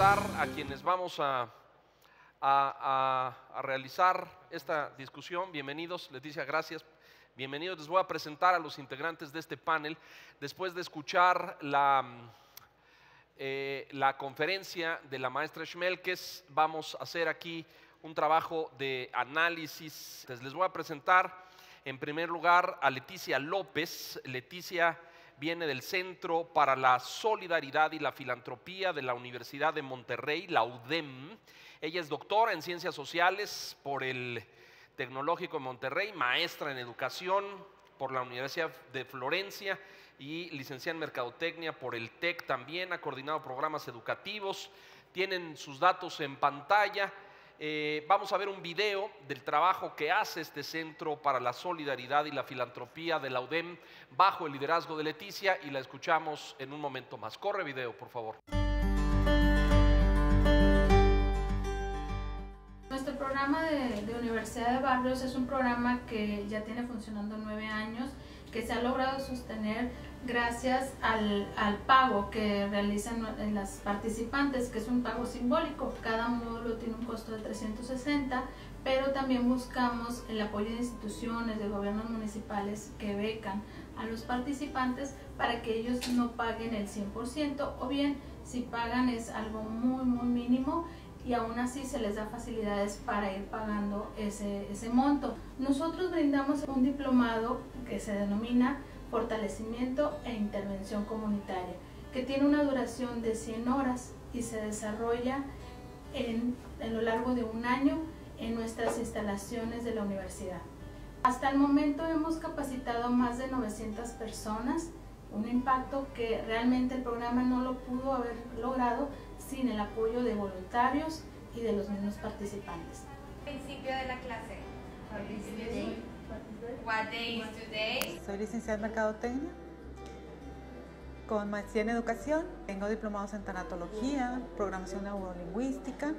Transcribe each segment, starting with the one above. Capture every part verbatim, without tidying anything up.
presentar a quienes vamos a, a, a, a realizar esta discusión. Bienvenidos, Leticia, gracias. Bienvenidos, les voy a presentar a los integrantes de este panel después de escuchar la, eh, la conferencia de la maestra Schmelkes. Vamos a hacer aquí un trabajo de análisis. Entonces, les voy a presentar en primer lugar a Leticia López. Leticia viene del Centro para la Solidaridad y la Filantropía de la Universidad de Monterrey, la U D E M. Ella es doctora en Ciencias Sociales por el Tecnológico de Monterrey, maestra en Educación por la Universidad de Florencia y licenciada en Mercadotecnia por el TEC también. Ha coordinado programas educativos. Tienen sus datos en pantalla. Eh, vamos a ver un video del trabajo que hace este Centro para la Solidaridad y la Filantropía de la U D E M bajo el liderazgo de Leticia y la escuchamos en un momento más. Corre video, por favor. Nuestro programa de, de Universidad de Barrios es un programa que ya tiene funcionando nueve años, que se ha logrado sostener gracias al, al pago que realizan las participantes, que es un pago simbólico. Cada módulo tiene un costo de trescientos sesenta, pero también buscamos el apoyo de instituciones, de gobiernos municipales que becan a los participantes para que ellos no paguen el cien por ciento, o bien si pagan es algo muy muy mínimo y aún así se les da facilidades para ir pagando ese, ese monto. Nosotros brindamos un diplomado que se denomina Fortalecimiento e Intervención Comunitaria, que tiene una duración de cien horas y se desarrolla en, en lo largo de un año en nuestras instalaciones de la universidad. Hasta el momento hemos capacitado a más de novecientas personas, un impacto que realmente el programa no lo pudo haber logrado sin el apoyo de voluntarios y de los mismos participantes. Principio de la clase. What day is today? Soy licenciada en Mercadotecnia con maestría en Educación. Tengo diplomados en Tanatología, Programación Neurolingüística.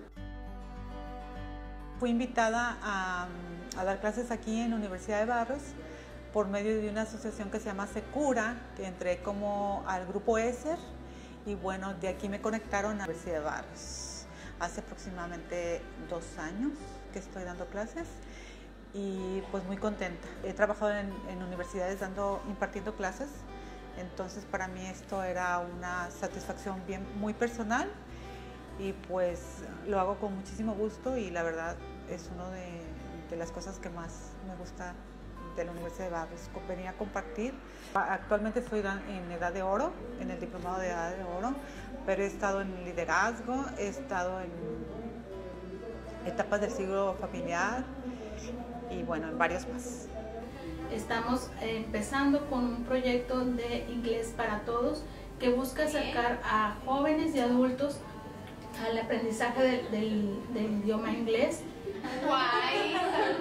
Fui invitada a, a dar clases aquí en la Universidad de Barrios por medio de una asociación que se llama Secura, que entré como al grupo ESER y bueno, de aquí me conectaron a la Universidad de Barrios. Hace aproximadamente dos años que estoy dando clases y pues muy contenta. He trabajado en, en universidades dando, impartiendo clases, entonces para mí esto era una satisfacción bien, muy personal y pues lo hago con muchísimo gusto y la verdad es una de, de las cosas que más me gusta de la Universidad de Barrios, venir a compartir. Actualmente estoy en edad de oro, en el diplomado de edad de oro, pero he estado en liderazgo, he estado en etapas del siglo familiar y bueno, en varios más. Estamos empezando con un proyecto de inglés para todos que busca acercar a jóvenes y adultos al aprendizaje del, del, del idioma inglés. Why,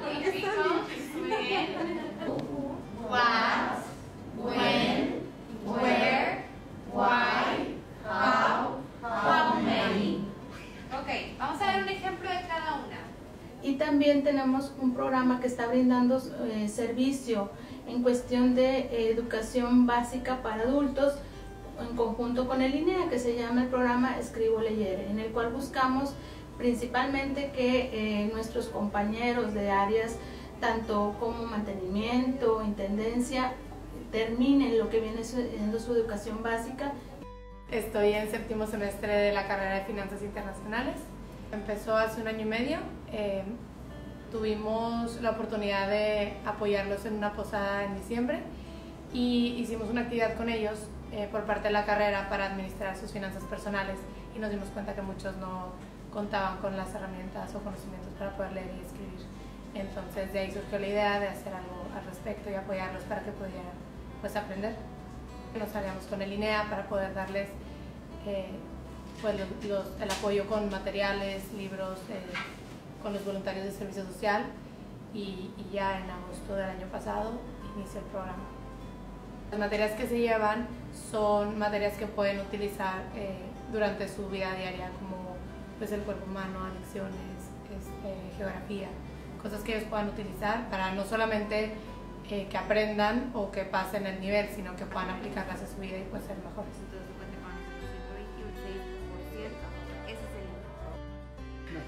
what, when, where, why, how, how many. Ok, vamos a ver un ejemplo de cada una. Y también tenemos un programa que está brindando eh, servicio en cuestión de eh, educación básica para adultos en conjunto con el INEA, que se llama el programa Escribo Leyere, en el cual buscamos principalmente que eh, nuestros compañeros de áreas tanto como mantenimiento, intendencia, terminen lo que viene siendo su educación básica. Estoy en séptimo semestre de la carrera de Finanzas Internacionales. Empezó hace un año y medio. Eh, tuvimos la oportunidad de apoyarlos en una posada en diciembre y hicimos una actividad con ellos eh, por parte de la carrera para administrar sus finanzas personales y nos dimos cuenta que muchos no contaban con las herramientas o conocimientos para poder leer y escribir. Entonces de ahí surgió la idea de hacer algo al respecto y apoyarlos para que pudieran pues, aprender. Nos aliamos con el INEA para poder darles eh, pues, los, los, el apoyo con materiales, libros, eh, con los voluntarios de servicio social y, y ya en agosto del año pasado inició el programa. Las materias que se llevan son materias que pueden utilizar eh, durante su vida diaria, como pues, el cuerpo humano, adicciones, este, geografía, cosas que ellos puedan utilizar para no solamente eh, que aprendan o que pasen el nivel, sino que puedan aplicarlas a su vida y pues ser mejores. Entonces, cuenta con un ciento veintiséis por ciento. Ese es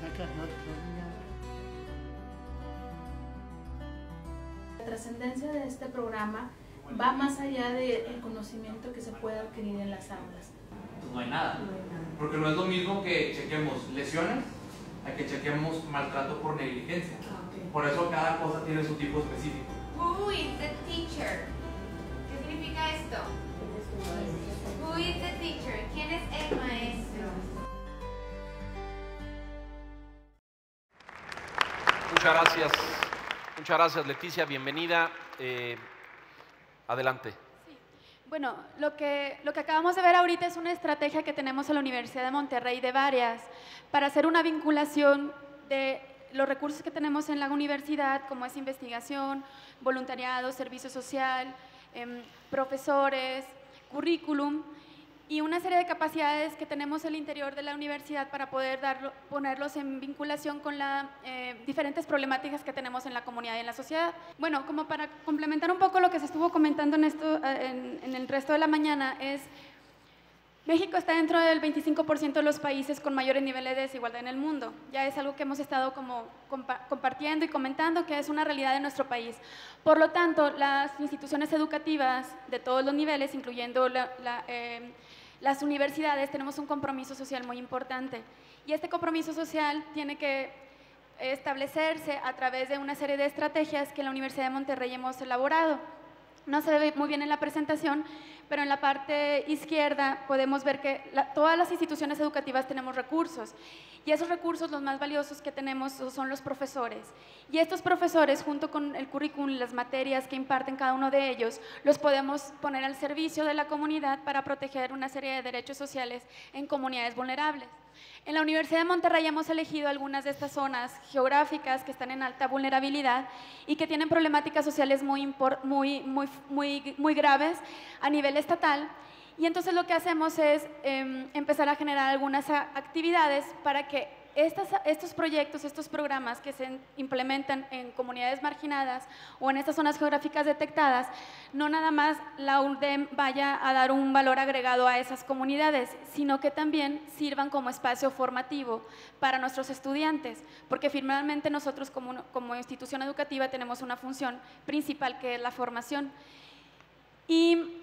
La trascendencia de este programa va más allá del conocimiento que se puede adquirir en las aulas. No hay nada, porque no es lo mismo que chequemos lesiones a que chequemos maltrato por negligencia. Por eso cada cosa tiene su tipo específico. Who is the teacher? ¿Qué significa esto? Who is the teacher? ¿Quién es el maestro? Muchas gracias, muchas gracias Leticia, bienvenida. Eh, adelante. Sí. Bueno, lo que, lo que acabamos de ver ahorita es una estrategia que tenemos en la Universidad de Monterrey de varias para hacer una vinculación de los recursos que tenemos en la universidad, como es investigación, voluntariado, servicio social, eh, profesores, currículum y una serie de capacidades que tenemos en el interior de la universidad para poder darlo, ponerlos en vinculación con las eh, diferentes problemáticas que tenemos en la comunidad y en la sociedad. Bueno, como para complementar un poco lo que se estuvo comentando en, esto, en, en el resto de la mañana, es México está dentro del veinticinco por ciento de los países con mayores niveles de desigualdad en el mundo. Ya es algo que hemos estado como compa compartiendo y comentando, que es una realidad de nuestro país. Por lo tanto, las instituciones educativas de todos los niveles, incluyendo la, la, eh, las universidades, tenemos un compromiso social muy importante. Y este compromiso social tiene que establecerse a través de una serie de estrategias que en la Universidad de Monterrey hemos elaborado. No se ve muy bien en la presentación, pero en la parte izquierda podemos ver que la, todas las instituciones educativas tenemos recursos y esos recursos los más valiosos que tenemos son los profesores. Y estos profesores, junto con el currículum y las materias que imparten cada uno de ellos, los podemos poner al servicio de la comunidad para proteger una serie de derechos sociales en comunidades vulnerables. En la Universidad de Monterrey hemos elegido algunas de estas zonas geográficas que están en alta vulnerabilidad y que tienen problemáticas sociales muy, muy, muy, muy, muy graves a nivel estatal. Y entonces lo que hacemos es eh, empezar a generar algunas actividades para que Estas, estos proyectos, estos programas que se implementan en comunidades marginadas o en estas zonas geográficas detectadas, no nada más la U D E M vaya a dar un valor agregado a esas comunidades, sino que también sirvan como espacio formativo para nuestros estudiantes, porque finalmente nosotros como, como institución educativa tenemos una función principal que es la formación. Y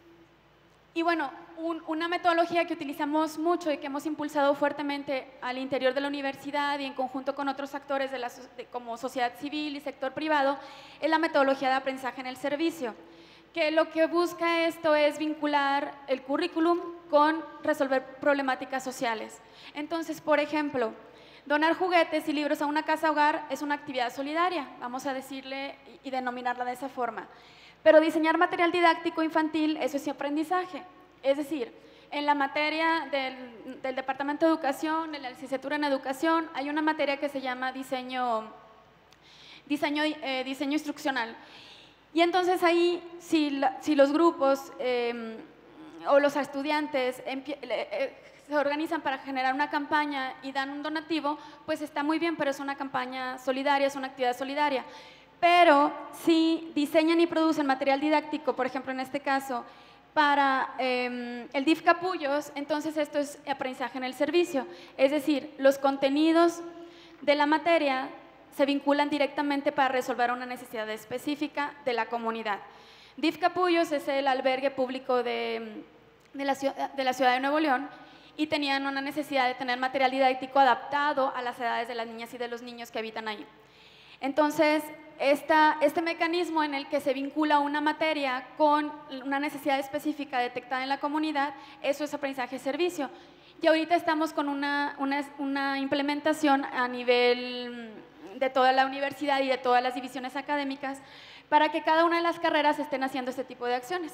Y bueno, un, una metodología que utilizamos mucho y que hemos impulsado fuertemente al interior de la universidad y en conjunto con otros actores de la, de, como sociedad civil y sector privado, es la metodología de aprendizaje en el servicio, que lo que busca esto es vincular el currículum con resolver problemáticas sociales. Entonces, por ejemplo, donar juguetes y libros a una casa hogar es una actividad solidaria, vamos a decirle y, y denominarla de esa forma. Pero diseñar material didáctico infantil, eso es aprendizaje. Es decir, en la materia del, del Departamento de Educación, en la licenciatura en Educación, hay una materia que se llama diseño, diseño, eh, diseño instruccional. Y entonces ahí, si, la, si los grupos eh, o los estudiantes eh, se organizan para generar una campaña y dan un donativo, pues está muy bien, pero es una campaña solidaria, es una actividad solidaria. Pero si diseñan y producen material didáctico, por ejemplo en este caso, para eh, el D I F Capullos, entonces esto es aprendizaje en el servicio. Es decir, los contenidos de la materia se vinculan directamente para resolver una necesidad específica de la comunidad. D I F Capullos es el albergue público de, de, la, de la ciudad de Nuevo León y tenían una necesidad de tener material didáctico adaptado a las edades de las niñas y de los niños que habitan ahí. Entonces, esta, este mecanismo en el que se vincula una materia con una necesidad específica detectada en la comunidad, eso es aprendizaje-servicio. Y ahorita estamos con una, una, una implementación a nivel de toda la universidad y de todas las divisiones académicas para que cada una de las carreras estén haciendo este tipo de acciones.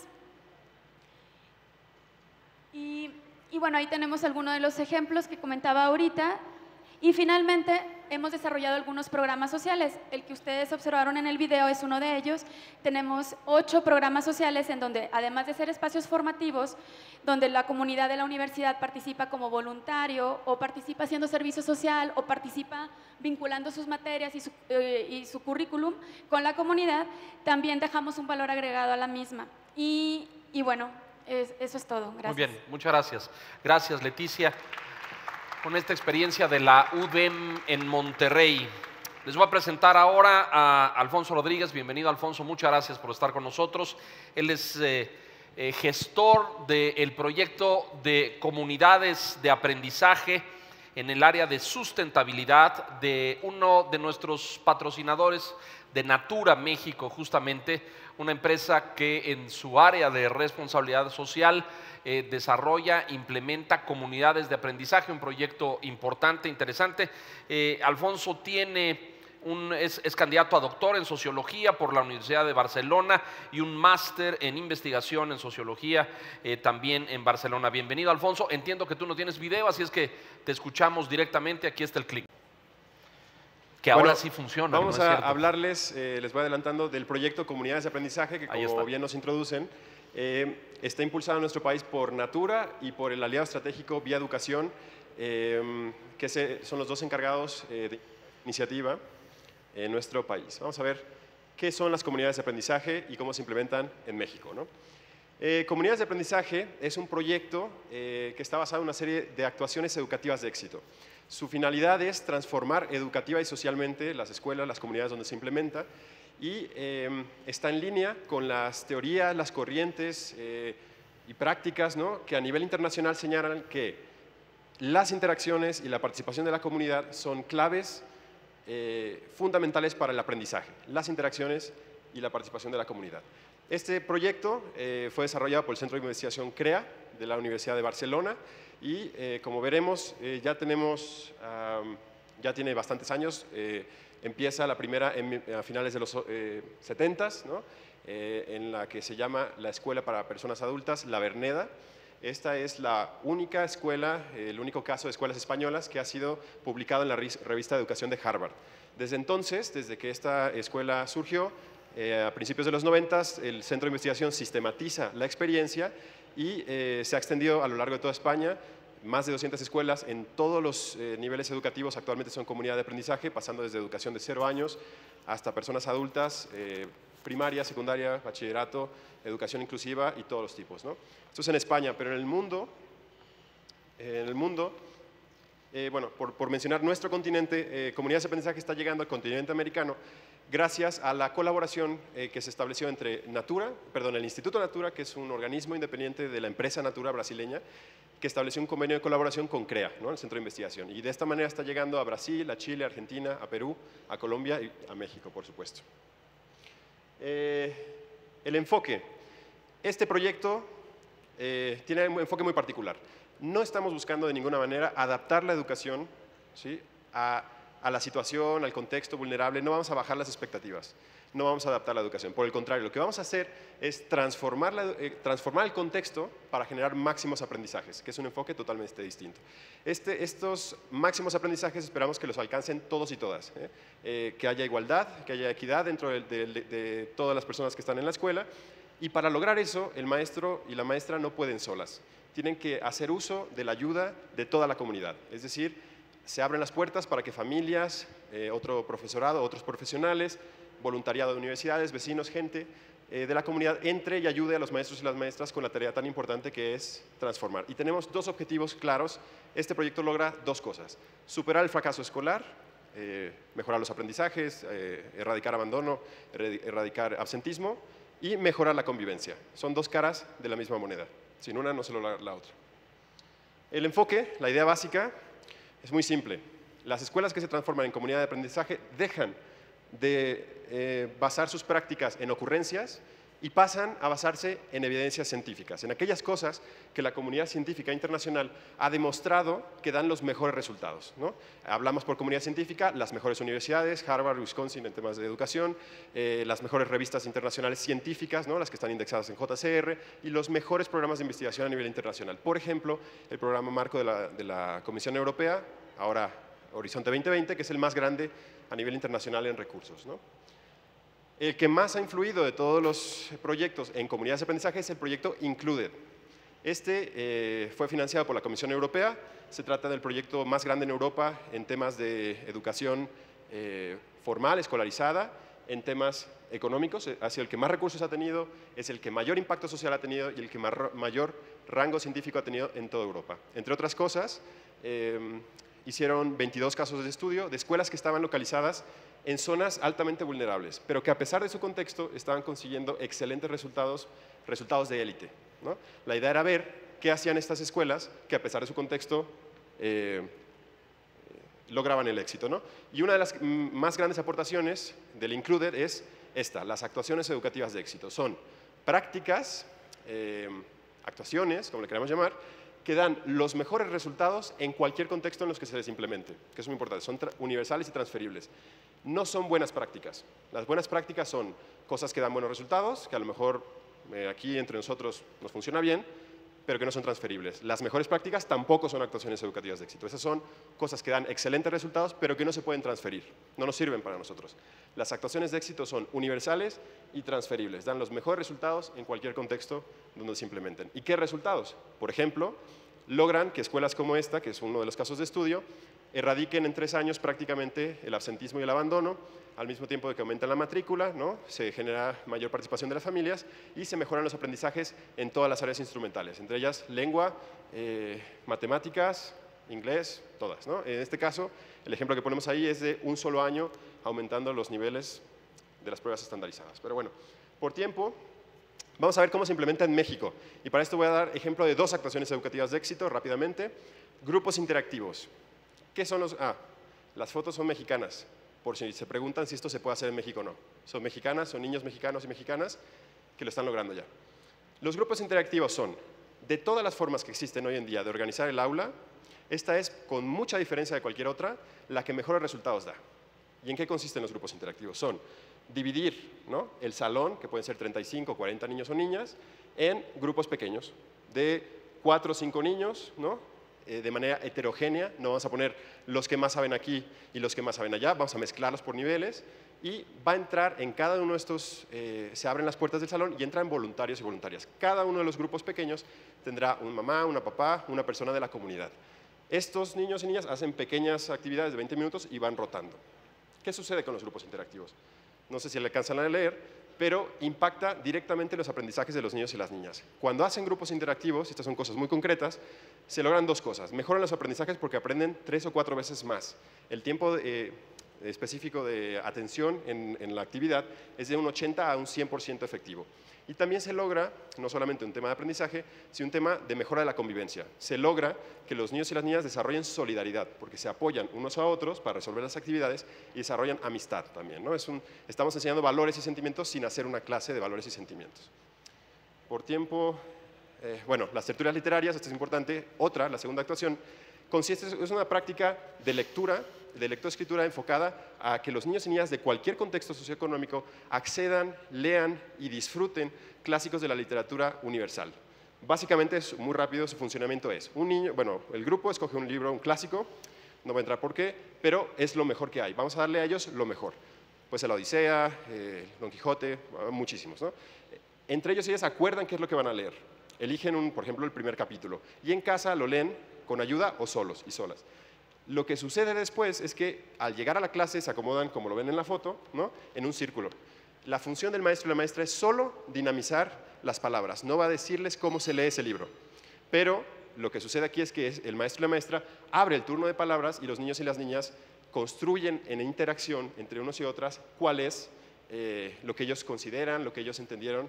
Y, y bueno, ahí tenemos algunos de los ejemplos que comentaba ahorita. Y finalmente, hemos desarrollado algunos programas sociales. El que ustedes observaron en el video es uno de ellos. Tenemos ocho programas sociales en donde, además de ser espacios formativos, donde la comunidad de la universidad participa como voluntario o participa haciendo servicio social o participa vinculando sus materias y su, eh, y su currículum con la comunidad, también dejamos un valor agregado a la misma. Y, y bueno, es, eso es todo. Gracias. Muy bien, muchas gracias. Gracias, Leticia. con esta experiencia de la U D E M en Monterrey. Les voy a presentar ahora a Alfonso Rodríguez. Bienvenido, Alfonso, muchas gracias por estar con nosotros. Él es eh, eh, gestor del proyecto de comunidades de aprendizaje en el área de sustentabilidad de uno de nuestros patrocinadores de Natura México, justamente una empresa que en su área de responsabilidad social eh, desarrolla, implementa comunidades de aprendizaje, un proyecto importante, interesante. Eh, Alfonso tiene un, es, es candidato a doctor en sociología por la Universidad de Barcelona y un máster en investigación en sociología eh, también en Barcelona. Bienvenido, Alfonso. Entiendo que tú no tienes video, así es que te escuchamos directamente. Aquí está el clic. Que ahora bueno, sí funciona. Vamos ¿no es a cierto? hablarles, eh, les voy adelantando, del proyecto Comunidades de Aprendizaje, que como bien nos introducen, eh, está impulsado en nuestro país por Natura y por el aliado estratégico Vía Educación, eh, que se, son los dos encargados eh, de iniciativa en nuestro país. Vamos a ver qué son las comunidades de aprendizaje y cómo se implementan en México, ¿no? Eh, Comunidades de Aprendizaje es un proyecto eh, que está basado en una serie de actuaciones educativas de éxito. Su finalidad es transformar educativa y socialmente las escuelas, las comunidades donde se implementa, y eh, está en línea con las teorías, las corrientes eh, y prácticas, ¿no?, que a nivel internacional señalan que las interacciones y la participación de la comunidad son claves eh, fundamentales para el aprendizaje, las interacciones y la participación de la comunidad. Este proyecto eh, fue desarrollado por el Centro de Investigación CREA de la Universidad de Barcelona y eh, como veremos eh, ya tenemos, um, ya tiene bastantes años, eh, empieza la primera en, a finales de los eh, setentas, ¿no? eh, en la que se llama la Escuela para Personas Adultas, La Verneda. Esta es la única escuela, eh, el único caso de escuelas españolas que ha sido publicado en la revista de Educación de Harvard. Desde entonces, desde que esta escuela surgió, eh, a principios de los noventas, el Centro de Investigación sistematiza la experiencia y eh, se ha extendido a lo largo de toda España. Más de doscientas escuelas en todos los eh, niveles educativos actualmente son comunidad de aprendizaje, pasando desde educación de cero años hasta personas adultas, eh, primaria, secundaria, bachillerato, educación inclusiva y todos los tipos, ¿no? Esto es en España, pero en el mundo, eh, en el mundo eh, bueno, por, por mencionar nuestro continente, eh, Comunidades de Aprendizaje está llegando al continente americano gracias a la colaboración eh, que se estableció entre Natura, perdón, el Instituto Natura, que es un organismo independiente de la empresa Natura brasileña, que estableció un convenio de colaboración con CREA, ¿no?, el Centro de Investigación. Y de esta manera está llegando a Brasil, a Chile, a Argentina, a Perú, a Colombia y a México, por supuesto. Eh, el enfoque. Este proyecto eh, tiene un enfoque muy particular. No estamos buscando de ninguna manera adaptar la educación, ¿sí?, a, a la situación, al contexto vulnerable. No vamos a bajar las expectativas, no vamos a adaptar la educación. Por el contrario, lo que vamos a hacer es transformar, la, eh, transformar el contexto para generar máximos aprendizajes, que es un enfoque totalmente distinto. Este, estos máximos aprendizajes esperamos que los alcancen todos y todas, ¿eh? Eh, que haya igualdad, que haya equidad dentro de, de, de, de todas las personas que están en la escuela, y para lograr eso, el maestro y la maestra no pueden solas. Tienen que hacer uso de la ayuda de toda la comunidad, es decir, se abren las puertas para que familias, eh, otro profesorado, otros profesionales, voluntariado de universidades, vecinos, gente eh, de la comunidad entre y ayude a los maestros y las maestras con la tarea tan importante que es transformar. Y tenemos dos objetivos claros. Este proyecto logra dos cosas: superar el fracaso escolar, eh, mejorar los aprendizajes, eh, erradicar abandono, erradicar absentismo y mejorar la convivencia. Son dos caras de la misma moneda. Sin una no se logra la otra. El enfoque, la idea básica, es muy simple. Las escuelas que se transforman en comunidad de aprendizaje dejan de eh, basar sus prácticas en ocurrencias y pasan a basarse en evidencias científicas, en aquellas cosas que la comunidad científica internacional ha demostrado que dan los mejores resultados, ¿no? Hablamos por comunidad científica, las mejores universidades, Harvard, Wisconsin en temas de educación, eh, las mejores revistas internacionales científicas, ¿no?, las que están indexadas en J C R, y los mejores programas de investigación a nivel internacional. Por ejemplo, el programa marco de la, de la Comisión Europea, ahora Horizonte veinte veinte, que es el más grande a nivel internacional en recursos, ¿no? El que más ha influido de todos los proyectos en comunidades de aprendizaje es el proyecto Included. Este eh, fue financiado por la Comisión Europea. Se trata del proyecto más grande en Europa en temas de educación eh, formal, escolarizada, en temas económicos, ha sido el que más recursos ha tenido, es el que mayor impacto social ha tenido y el que mayor rango científico ha tenido en toda Europa. Entre otras cosas, eh, hicieron veintidós casos de estudio de escuelas que estaban localizadas en zonas altamente vulnerables, pero que a pesar de su contexto estaban consiguiendo excelentes resultados, resultados de élite, ¿no? La idea era ver qué hacían estas escuelas que a pesar de su contexto eh, lograban el éxito, ¿no? Y una de las más grandes aportaciones del Included es esta, las actuaciones educativas de éxito. Son prácticas, eh, actuaciones, como le queramos llamar, que dan los mejores resultados en cualquier contexto en los que se les implemente, que es muy importante, son universales y transferibles. No son buenas prácticas. Las buenas prácticas son cosas que dan buenos resultados, que a lo mejor eh, aquí entre nosotros nos funciona bien, pero que no son transferibles. Las mejores prácticas tampoco son actuaciones educativas de éxito. Esas son cosas que dan excelentes resultados, pero que no se pueden transferir, no nos sirven para nosotros. Las actuaciones de éxito son universales y transferibles, dan los mejores resultados en cualquier contexto donde se implementen. ¿Y qué resultados? Por ejemplo, logran que escuelas como esta, que es uno de los casos de estudio, erradiquen en tres años prácticamente el absentismo y el abandono, al mismo tiempo de que aumenta la matrícula, ¿no? Se genera mayor participación de las familias y se mejoran los aprendizajes en todas las áreas instrumentales, entre ellas lengua, eh, matemáticas, inglés, todas, ¿no? En este caso, el ejemplo que ponemos ahí es de un solo año aumentando los niveles de las pruebas estandarizadas. Pero bueno, por tiempo, vamos a ver cómo se implementa en México. Y para esto voy a dar ejemplo de dos actuaciones educativas de éxito rápidamente. Grupos interactivos. ¿Qué son los...? Ah, las fotos son mexicanas, por si se preguntan si esto se puede hacer en México o no. Son mexicanas, son niños mexicanos y mexicanas que lo están logrando ya. Los grupos interactivos son, de todas las formas que existen hoy en día de organizar el aula, esta es, con mucha diferencia de cualquier otra, la que mejores resultados da. ¿Y en qué consisten los grupos interactivos? Son dividir, ¿no?, el salón, que pueden ser treinta y cinco o cuarenta niños o niñas, en grupos pequeños, de cuatro o cinco niños, ¿no?, eh, de manera heterogénea. No vamos a poner los que más saben aquí y los que más saben allá, vamos a mezclarlos por niveles y va a entrar en cada uno de estos, eh, se abren las puertas del salón y entran voluntarios y voluntarias. Cada uno de los grupos pequeños tendrá una mamá, una papá, una persona de la comunidad. Estos niños y niñas hacen pequeñas actividades de veinte minutos y van rotando. ¿Qué sucede con los grupos interactivos? No sé si le alcanzan a leer, pero impacta directamente los aprendizajes de los niños y las niñas. Cuando hacen grupos interactivos, estas son cosas muy concretas, se logran dos cosas. Mejoran los aprendizajes porque aprenden tres o cuatro veces más. El tiempo eh, específico de atención en, en la actividad es de un ochenta a un cien por ciento efectivo. Y también se logra, no solamente un tema de aprendizaje, sino un tema de mejora de la convivencia. Se logra que los niños y las niñas desarrollen solidaridad, porque se apoyan unos a otros para resolver las actividades y desarrollan amistad también, ¿no? Es un, estamos enseñando valores y sentimientos sin hacer una clase de valores y sentimientos. Por tiempo, eh, bueno, las tertulias literarias, esto es importante. Otra, la segunda actuación, consiste, es una práctica de lectura, de lectoescritura enfocada a que los niños y niñas de cualquier contexto socioeconómico accedan, lean y disfruten clásicos de la literatura universal. Básicamente, es muy rápido, su funcionamiento es, un niño, bueno, el grupo escoge un libro, un clásico, no voy a entrar por qué, pero es lo mejor que hay. Vamos a darle a ellos lo mejor. Pues la Odisea, eh, Don Quijote, muchísimos, ¿no? Entre ellos y ellas acuerdan qué es lo que van a leer. Eligen, un, por ejemplo, el primer capítulo y en casa lo leen con ayuda o solos y solas. Lo que sucede después es que al llegar a la clase se acomodan, como lo ven en la foto, ¿no?, en un círculo. La función del maestro y la maestra es solo dinamizar las palabras, no va a decirles cómo se lee ese libro. Pero lo que sucede aquí es que el maestro y la maestra abre el turno de palabras y los niños y las niñas construyen en interacción entre unos y otras cuál es eh, lo que ellos consideran, lo que ellos entendieron.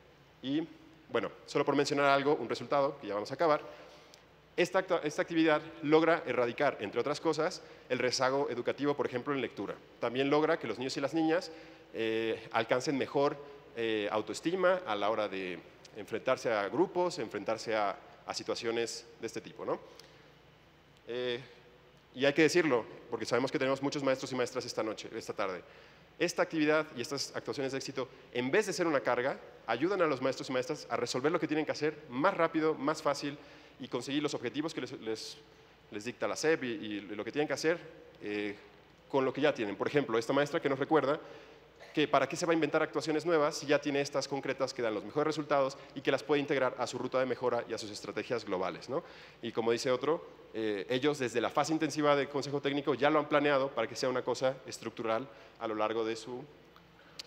Y bueno, solo por mencionar algo, un resultado, que ya vamos a acabar. Esta, esta actividad logra erradicar, entre otras cosas, el rezago educativo, por ejemplo, en lectura. También logra que los niños y las niñas eh, alcancen mejor eh, autoestima a la hora de enfrentarse a grupos, enfrentarse a, a situaciones de este tipo, ¿no? Eh, y hay que decirlo, porque sabemos que tenemos muchos maestros y maestras esta noche, esta tarde. Esta actividad y estas actuaciones de éxito, en vez de ser una carga, ayudan a los maestros y maestras a resolver lo que tienen que hacer más rápido, más fácil, y conseguir los objetivos que les, les, les dicta la S E P y, y lo que tienen que hacer eh, con lo que ya tienen. Por ejemplo, esta maestra que nos recuerda que para qué se va a inventar actuaciones nuevas si ya tiene estas concretas que dan los mejores resultados y que las puede integrar a su ruta de mejora y a sus estrategias globales, ¿no? Y como dice otro, eh, ellos desde la fase intensiva de consejo técnico ya lo han planeado para que sea una cosa estructural a lo largo de su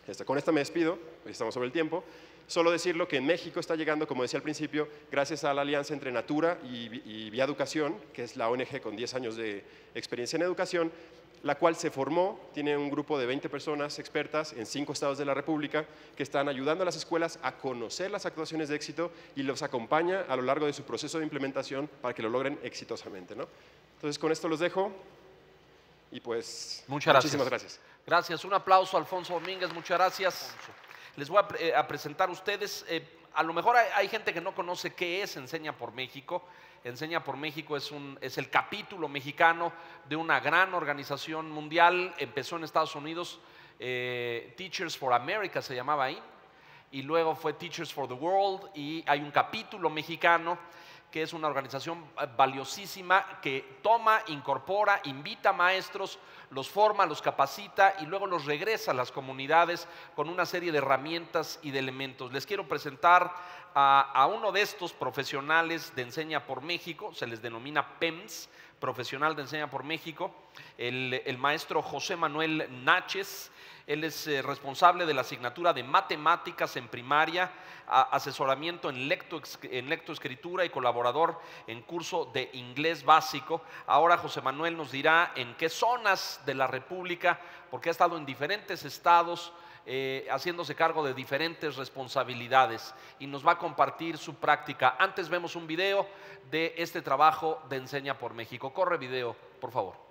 Este, con esto me despido, estamos sobre el tiempo. Solo decirlo que en México está llegando, como decía al principio, gracias a la alianza entre Natura y, y Vía Educación, que es la O N G con diez años de experiencia en educación, la cual se formó, tiene un grupo de veinte personas expertas en cinco estados de la República que están ayudando a las escuelas a conocer las actuaciones de éxito y los acompaña a lo largo de su proceso de implementación para que lo logren exitosamente, ¿no? Entonces, con esto los dejo y pues muchas gracias. Muchísimas gracias. Gracias. Un aplauso a Alfonso Domínguez. Muchas gracias. Les voy a, eh, a presentar a ustedes, eh, a lo mejor hay, hay gente que no conoce qué es Enseña por México. Enseña por México es, un, es el capítulo mexicano de una gran organización mundial. Empezó en Estados Unidos, eh, Teachers for America se llamaba ahí, y luego fue Teachers for the World, y hay un capítulo mexicano que es una organización valiosísima que toma, incorpora, invita a maestros, los forma, los capacita y luego los regresa a las comunidades con una serie de herramientas y de elementos. Les quiero presentar a, a uno de estos profesionales de Enseña por México, se les denomina P E M S, profesional de Enseña por México, el, el maestro José Manuel Náchez. Él es eh, responsable de la asignatura de matemáticas en primaria, a, asesoramiento en, lecto, en lectoescritura y colaborador en curso de inglés básico. Ahora José Manuel nos dirá en qué zonas de la República, porque ha estado en diferentes estados, eh, haciéndose cargo de diferentes responsabilidades y nos va a compartir su práctica. Antes vemos un video de este trabajo de Enseña por México. Corre video, por favor.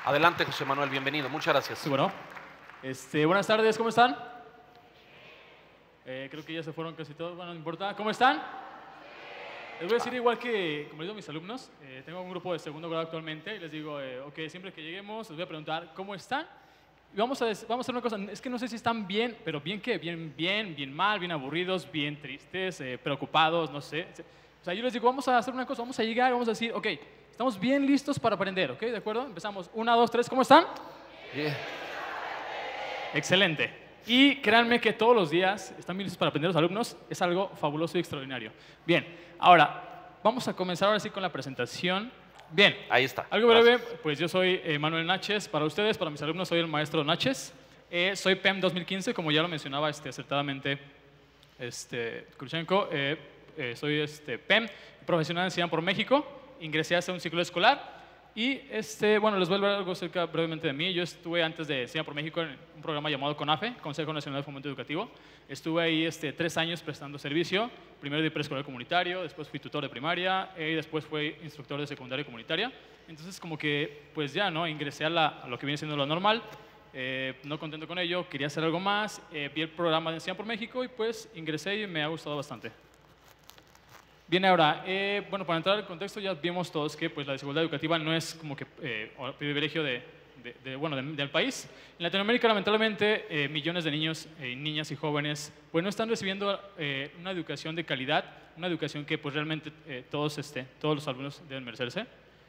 Adelante, José Manuel, bienvenido. Muchas gracias. Sí, bueno. Este, buenas tardes, ¿cómo están? Eh, creo que ya se fueron casi todos, bueno, no importa. ¿Cómo están? Les voy a decir igual que, como les digo a mis alumnos, eh, tengo un grupo de segundo grado actualmente y les digo, eh, ok, siempre que lleguemos les voy a preguntar ¿cómo están? Y vamos a, vamos a hacer una cosa, es que no sé si están bien, pero bien qué, bien, bien, bien mal, bien aburridos, bien tristes, eh, preocupados, no sé. O sea, yo les digo, vamos a hacer una cosa, vamos a llegar, vamos a decir, ok, estamos bien listos para aprender, ¿ok? ¿De acuerdo? Empezamos, una, dos, tres, ¿cómo están? Bien. Excelente. Y créanme que todos los días están bien listos para aprender los alumnos, es algo fabuloso y extraordinario. Bien, ahora, vamos a comenzar ahora sí con la presentación. Bien. Ahí está. Algo breve, gracias. Pues yo soy eh, Manuel Naches, para ustedes, para mis alumnos soy el maestro Naches. Eh, soy P E M dos mil quince, como ya lo mencionaba este, acertadamente este, Krushenko. Eh, eh, soy este, P E M, profesional en Enseñanza por México. Ingresé hace un ciclo escolar. Y este, bueno, les voy a hablar algo acerca brevemente de mí. Yo estuve antes de Enseñanza por México en un programa llamado CONAFE, Consejo Nacional de Fomento Educativo. Estuve ahí este, tres años prestando servicio. Primero de preescolar comunitario, después fui tutor de primaria eh, y después fui instructor de secundaria comunitaria. Entonces, como que, pues ya, ¿no? Ingresé a, la, a lo que viene siendo lo normal. Eh, no contento con ello, quería hacer algo más. Eh, vi el programa de Enseñanza por México y pues ingresé y me ha gustado bastante. Bien, ahora, eh, bueno, para entrar al contexto ya vimos todos que pues, la desigualdad educativa no es como que eh, privilegio de, de, de, bueno, de, del país. En Latinoamérica, lamentablemente, eh, millones de niños, eh, niñas y jóvenes pues, no están recibiendo eh, una educación de calidad, una educación que pues, realmente eh, todos, este, todos los alumnos deben merecerse.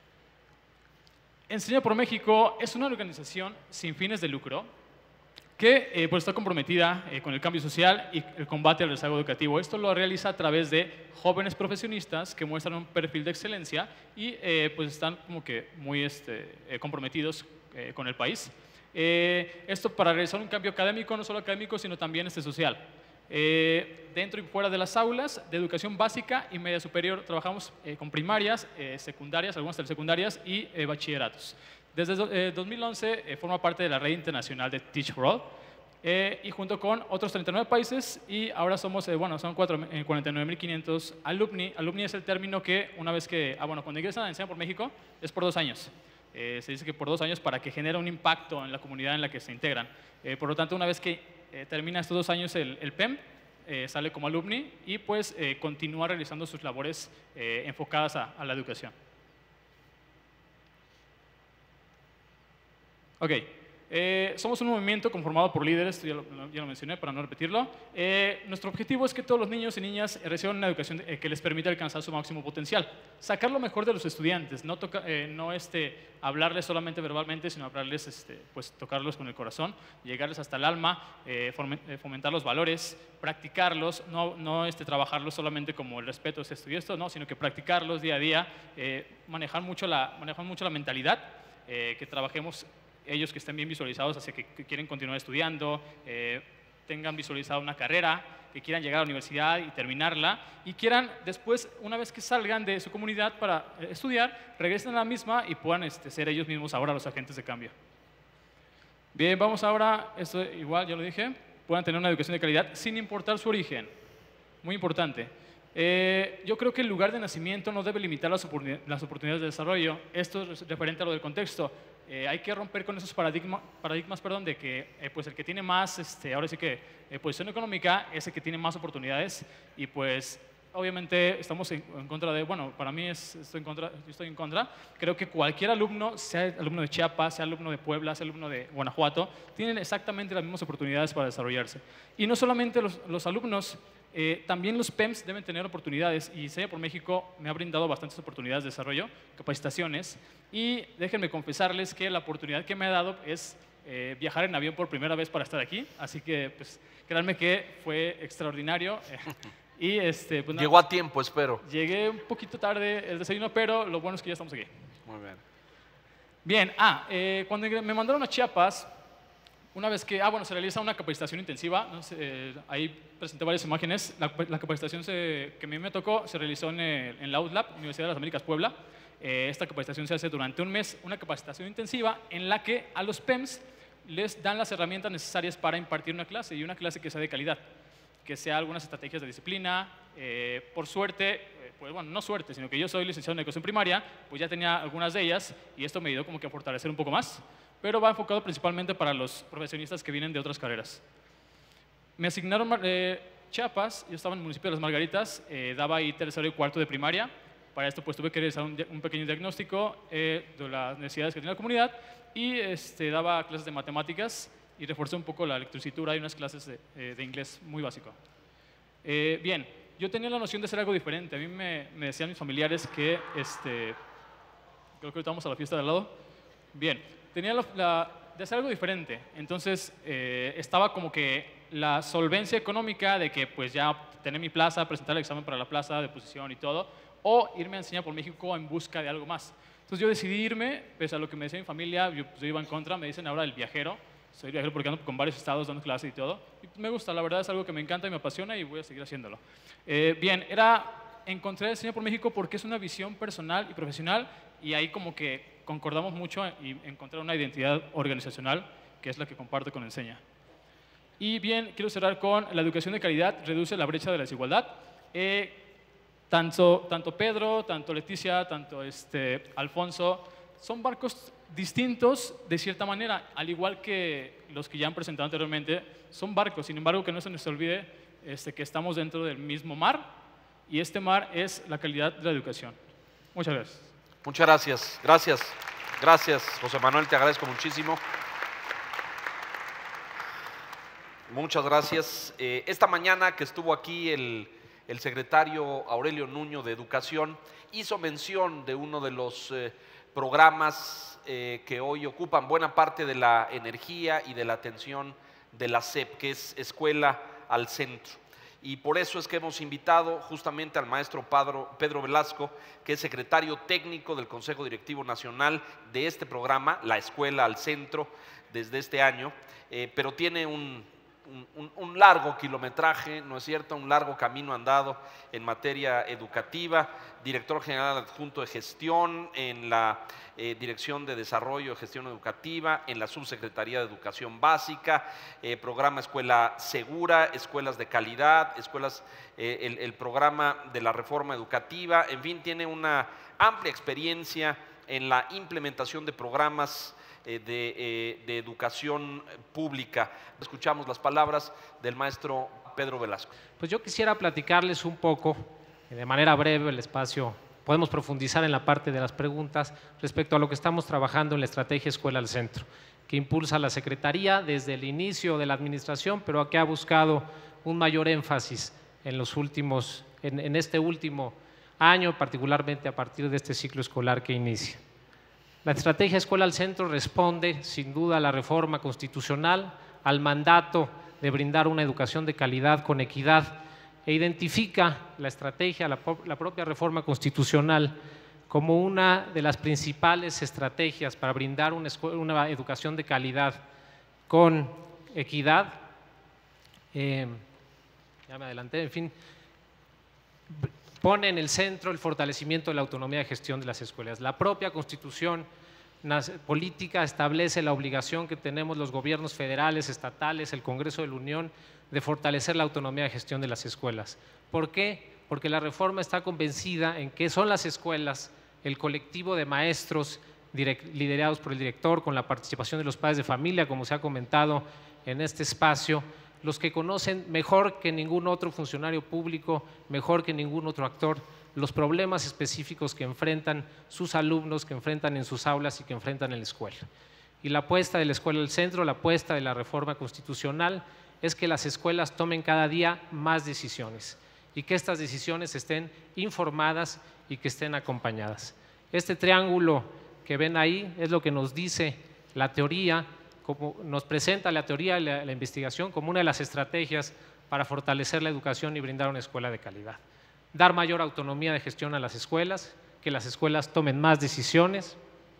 Enseñanza por México es una organización sin fines de lucro que eh, pues está comprometida eh, con el cambio social y el combate al rezago educativo. Esto lo realiza a través de jóvenes profesionistas que muestran un perfil de excelencia y eh, pues están como que muy este, eh, comprometidos eh, con el país. Eh, esto para realizar un cambio académico, no solo académico, sino también este social. Eh, dentro y fuera de las aulas de educación básica y media superior trabajamos eh, con primarias, eh, secundarias, algunas telesecundarias y eh, bachilleratos. Desde eh, dos mil once eh, forma parte de la red internacional de Teach for All eh, y junto con otros treinta y nueve países y ahora somos, eh, bueno, son eh, cuarenta y nueve mil quinientos alumni. Alumni es el término que una vez que, ah, bueno, cuando ingresan a Enseñanza por México es por dos años. Eh, se dice que por dos años para que genere un impacto en la comunidad en la que se integran. Eh, por lo tanto, una vez que eh, termina estos dos años el, el P E M, eh, sale como alumni y pues eh, continúa realizando sus labores eh, enfocadas a, a la educación. Ok, eh, somos un movimiento conformado por líderes, ya lo, ya lo mencioné para no repetirlo. Eh, nuestro objetivo es que todos los niños y niñas reciban una educación eh, que les permita alcanzar su máximo potencial. Sacar lo mejor de los estudiantes, no, toca, eh, no este, hablarles solamente verbalmente, sino hablarles, este, pues, tocarlos con el corazón, llegarles hasta el alma, eh, fomentar los valores, practicarlos, no, no este, trabajarlos solamente como el respeto es esto y esto, no, sino que practicarlos día a día, eh, manejar, mucho la, manejar mucho la mentalidad, eh, que trabajemos ellos que estén bien visualizados hacia que, que quieren continuar estudiando, eh, tengan visualizada una carrera, que quieran llegar a la universidad y terminarla, y quieran después, una vez que salgan de su comunidad para estudiar, regresen a la misma y puedan este, ser ellos mismos ahora los agentes de cambio. Bien, vamos ahora, esto igual ya lo dije, puedan tener una educación de calidad sin importar su origen. Muy importante. Eh, yo creo que el lugar de nacimiento no debe limitar las, oportun las oportunidades de desarrollo. Esto es referente a lo del contexto. Eh, hay que romper con esos paradigma, paradigmas perdón, de que eh, pues el que tiene más, este, ahora sí que eh, posición económica es el que tiene más oportunidades y pues obviamente estamos en, en contra de, bueno, para mí es, estoy, en contra, yo estoy en contra. Creo que cualquier alumno, sea alumno de Chiapas, sea alumno de Puebla, sea alumno de Guanajuato, tienen exactamente las mismas oportunidades para desarrollarse. Y no solamente los, los alumnos, Eh, también los P E Ms deben tener oportunidades y Enseñanza por México me ha brindado bastantes oportunidades de desarrollo, capacitaciones y déjenme confesarles que la oportunidad que me ha dado es eh, viajar en avión por primera vez para estar aquí, así que pues créanme que fue extraordinario. Y, este, pues, Llegó a tiempo, espero. Llegué un poquito tarde el desayuno, pero lo bueno es que ya estamos aquí. Muy bien. Bien, ah, eh, cuando me mandaron a Chiapas, una vez que, ah, bueno, se realiza una capacitación intensiva, no sé, eh, ahí presenté varias imágenes, la, la capacitación se, que a mí me tocó se realizó en, el, en la U T L A P, Universidad de las Américas Puebla. Eh, esta capacitación se hace durante un mes, una capacitación intensiva en la que a los P E Ms les dan las herramientas necesarias para impartir una clase y una clase que sea de calidad, que sea algunas estrategias de disciplina. Eh, por suerte, eh, pues bueno, no suerte, sino que yo soy licenciado en educación primaria, pues ya tenía algunas de ellas y esto me ayudó como que a fortalecer un poco más, pero va enfocado principalmente para los profesionistas que vienen de otras carreras. Me asignaron eh, Chiapas, yo estaba en el municipio de Las Margaritas, eh, daba ahí tercero y cuarto de primaria. Para esto pues tuve que realizar un, un pequeño diagnóstico eh, de las necesidades que tenía la comunidad y este, daba clases de matemáticas y reforcé un poco la lectoescritura y unas clases de, eh, de inglés muy básico. Eh, bien, yo tenía la noción de hacer algo diferente. A mí me, me decían mis familiares que, este, creo que ahorita vamos a la fiesta de al lado. Bien, tenía la, la, de hacer algo diferente. Entonces eh, estaba como que la solvencia económica de que pues ya tener mi plaza, presentar el examen para la plaza de posición y todo, o irme a enseñar por México en busca de algo más. Entonces yo decidí irme, pese a lo que me decía mi familia, yo, pues, yo iba en contra, me dicen ahora el viajero, soy viajero porque ando con varios estados dando clases y todo, y pues, me gusta, la verdad es algo que me encanta y me apasiona y voy a seguir haciéndolo. Eh, bien, era, encontré Enseñar por México porque es una visión personal y profesional y ahí como que concordamos mucho y encontrar una identidad organizacional que es la que comparto con Enseña. Y bien, quiero cerrar con la educación de calidad reduce la brecha de la desigualdad. Eh, tanto, tanto Pedro, tanto Leticia, tanto este, Alfonso, son barcos distintos de cierta manera, al igual que los que ya han presentado anteriormente, son barcos, sin embargo que no se nos olvide este, que estamos dentro del mismo mar y este mar es la calidad de la educación. Muchas gracias. Muchas gracias, gracias, gracias José Manuel, te agradezco muchísimo. Muchas gracias. Eh, esta mañana que estuvo aquí el, el secretario Aurelio Nuño de Educación, hizo mención de uno de los eh, programas eh, que hoy ocupan buena parte de la energía y de la atención de la S E P, que es Escuela al Centro. Y por eso es que hemos invitado justamente al maestro Pedro, Pedro Velasco, que es secretario técnico del Consejo Directivo Nacional de este programa, La Escuela al Centro, desde este año, eh, pero tiene un Un, un, un largo kilometraje, ¿no es cierto?, un largo camino andado en materia educativa, director general adjunto de gestión en la eh, Dirección de Desarrollo de Gestión Educativa, en la Subsecretaría de Educación Básica, eh, programa Escuela Segura, Escuelas de Calidad, escuelas, eh, el, el programa de la Reforma Educativa, en fin, tiene una amplia experiencia en la implementación de programas De, eh, de educación pública. Escuchamos las palabras del maestro Pedro Velasco. Pues yo quisiera platicarles un poco, de manera breve, el espacio, podemos profundizar en la parte de las preguntas respecto a lo que estamos trabajando en la estrategia Escuela al Centro, que impulsa la Secretaría desde el inicio de la administración, pero que ha buscado un mayor énfasis en, los últimos, en, en este último año, particularmente a partir de este ciclo escolar que inicia. La estrategia Escuela al Centro responde sin duda a la reforma constitucional, al mandato de brindar una educación de calidad con equidad e identifica la estrategia, la, la propia reforma constitucional como una de las principales estrategias para brindar una, una educación de calidad con equidad. Eh, ya me adelanté, en fin, pone en el centro el fortalecimiento de la autonomía de gestión de las escuelas. La propia Constitución política establece la obligación que tenemos los gobiernos federales, estatales, el Congreso de la Unión, de fortalecer la autonomía de gestión de las escuelas. ¿Por qué? Porque la reforma está convencida en que son las escuelas, el colectivo de maestros liderados por el director, con la participación de los padres de familia, como se ha comentado en este espacio, los que conocen mejor que ningún otro funcionario público, mejor que ningún otro actor, los problemas específicos que enfrentan sus alumnos, que enfrentan en sus aulas y que enfrentan en la escuela. Y la apuesta de la Escuela al Centro, la apuesta de la reforma constitucional, es que las escuelas tomen cada día más decisiones y que estas decisiones estén informadas y que estén acompañadas. Este triángulo que ven ahí es lo que nos dice la teoría, como nos presenta la teoría y la, la investigación como una de las estrategias para fortalecer la educación y brindar una escuela de calidad. Dar mayor autonomía de gestión a las escuelas, que las escuelas tomen más decisiones,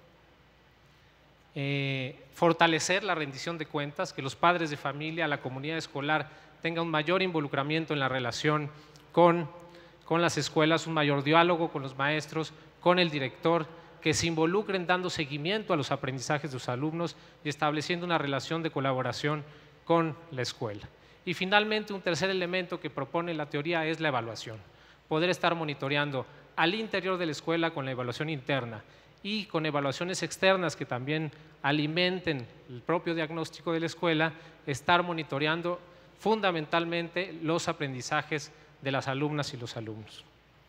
eh, fortalecer la rendición de cuentas, que los padres de familia, la comunidad escolar tengan un mayor involucramiento en la relación con, con las escuelas, un mayor diálogo con los maestros, con el director, que se involucren dando seguimiento a los aprendizajes de sus alumnos y estableciendo una relación de colaboración con la escuela. Y finalmente, un tercer elemento que propone la teoría es la evaluación. poder estar monitoreando al interior de la escuela con la evaluación interna y con evaluaciones externas que también alimenten el propio diagnóstico de la escuela, estar monitoreando fundamentalmente los aprendizajes de las alumnas y los alumnos.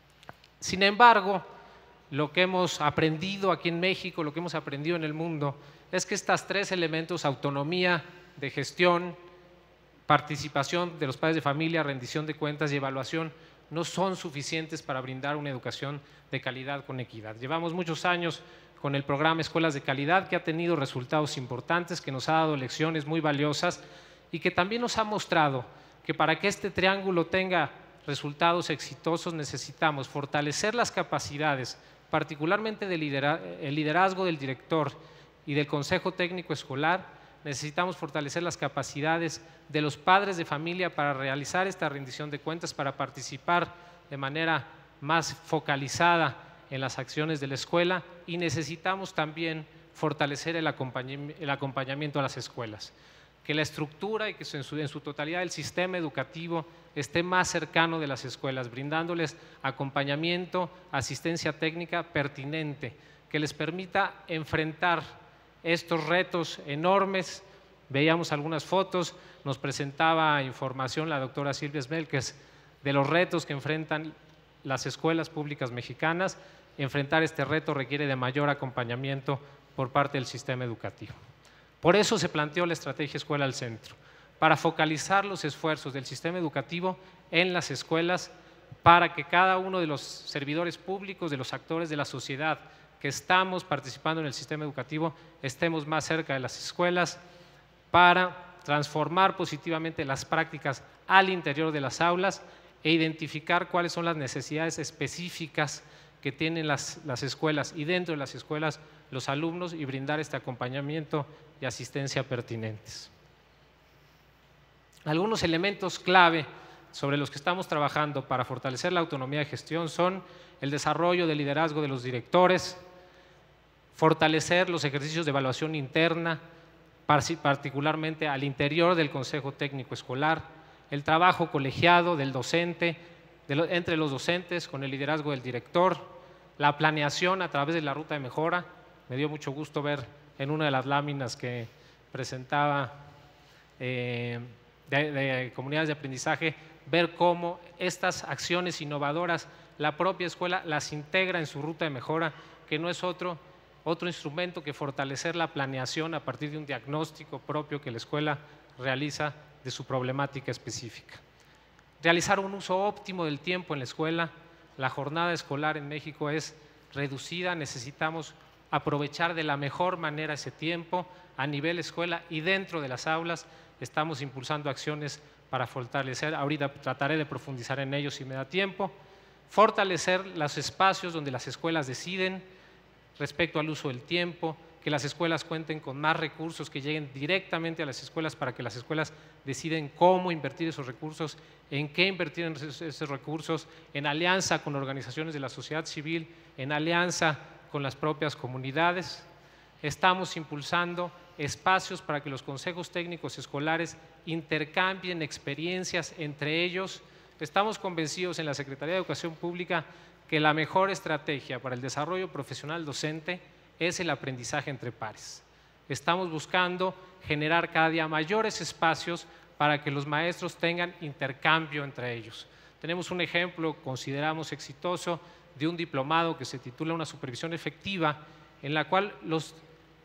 Sin embargo, lo que hemos aprendido aquí en México, lo que hemos aprendido en el mundo, es que estos tres elementos, autonomía de gestión, participación de los padres de familia, rendición de cuentas y evaluación, no son suficientes para brindar una educación de calidad con equidad. Llevamos muchos años con el programa Escuelas de Calidad, que ha tenido resultados importantes, que nos ha dado lecciones muy valiosas y que también nos ha mostrado que para que este triángulo tenga resultados exitosos necesitamos fortalecer las capacidades, particularmente del liderazgo del director y del consejo técnico escolar. Necesitamos fortalecer las capacidades de los padres de familia para realizar esta rendición de cuentas, para participar de manera más focalizada en las acciones de la escuela, y necesitamos también fortalecer el acompañamiento, el acompañamiento a las escuelas. Que la estructura y que en su, en su totalidad el sistema educativo esté más cercano de las escuelas, brindándoles acompañamiento, asistencia técnica pertinente, que les permita enfrentar estos retos enormes. Veíamos algunas fotos, nos presentaba información la doctora Silvia Smelkes de los retos que enfrentan las escuelas públicas mexicanas. Enfrentar este reto requiere de mayor acompañamiento por parte del sistema educativo. Por eso se planteó la estrategia Escuela al Centro, para focalizar los esfuerzos del sistema educativo en las escuelas, para que cada uno de los servidores públicos, de los actores de la sociedad que estamos participando en el sistema educativo, estemos más cerca de las escuelas, para transformar positivamente las prácticas al interior de las aulas e identificar cuáles son las necesidades específicas que tienen las, las escuelas y dentro de las escuelas los alumnos, y brindar este acompañamiento y asistencia pertinentes. Algunos elementos clave sobre los que estamos trabajando para fortalecer la autonomía de gestión son el desarrollo del liderazgo de los directores, fortalecer los ejercicios de evaluación interna, particularmente al interior del Consejo Técnico Escolar, el trabajo colegiado del docente, de lo, entre los docentes con el liderazgo del director, la planeación a través de la ruta de mejora. Me dio mucho gusto ver en una de las láminas que presentaba eh, de, de comunidades de aprendizaje, ver cómo estas acciones innovadoras la propia escuela las integra en su ruta de mejora, que no es otro, otro instrumento que fortalecer la planeación a partir de un diagnóstico propio que la escuela realiza de su problemática específica. Realizar un uso óptimo del tiempo en la escuela. La jornada escolar en México es reducida, necesitamos aprovechar de la mejor manera ese tiempo a nivel escuela y dentro de las aulas. Estamos impulsando acciones para fortalecer, ahorita trataré de profundizar en ellos si me da tiempo, fortalecer los espacios donde las escuelas deciden respecto al uso del tiempo, que las escuelas cuenten con más recursos que lleguen directamente a las escuelas para que las escuelas deciden cómo invertir esos recursos, en qué invertir esos, esos recursos, en alianza con organizaciones de la sociedad civil, en alianza con las propias comunidades. Estamos impulsando espacios para que los consejos técnicos escolares intercambien experiencias entre ellos. Estamos convencidos en la Secretaría de Educación Pública que la mejor estrategia para el desarrollo profesional docente es el aprendizaje entre pares. Estamos buscando generar cada día mayores espacios para que los maestros tengan intercambio entre ellos. Tenemos un ejemplo, consideramos exitoso, de un diplomado que se titula Una supervisión efectiva, en la cual los,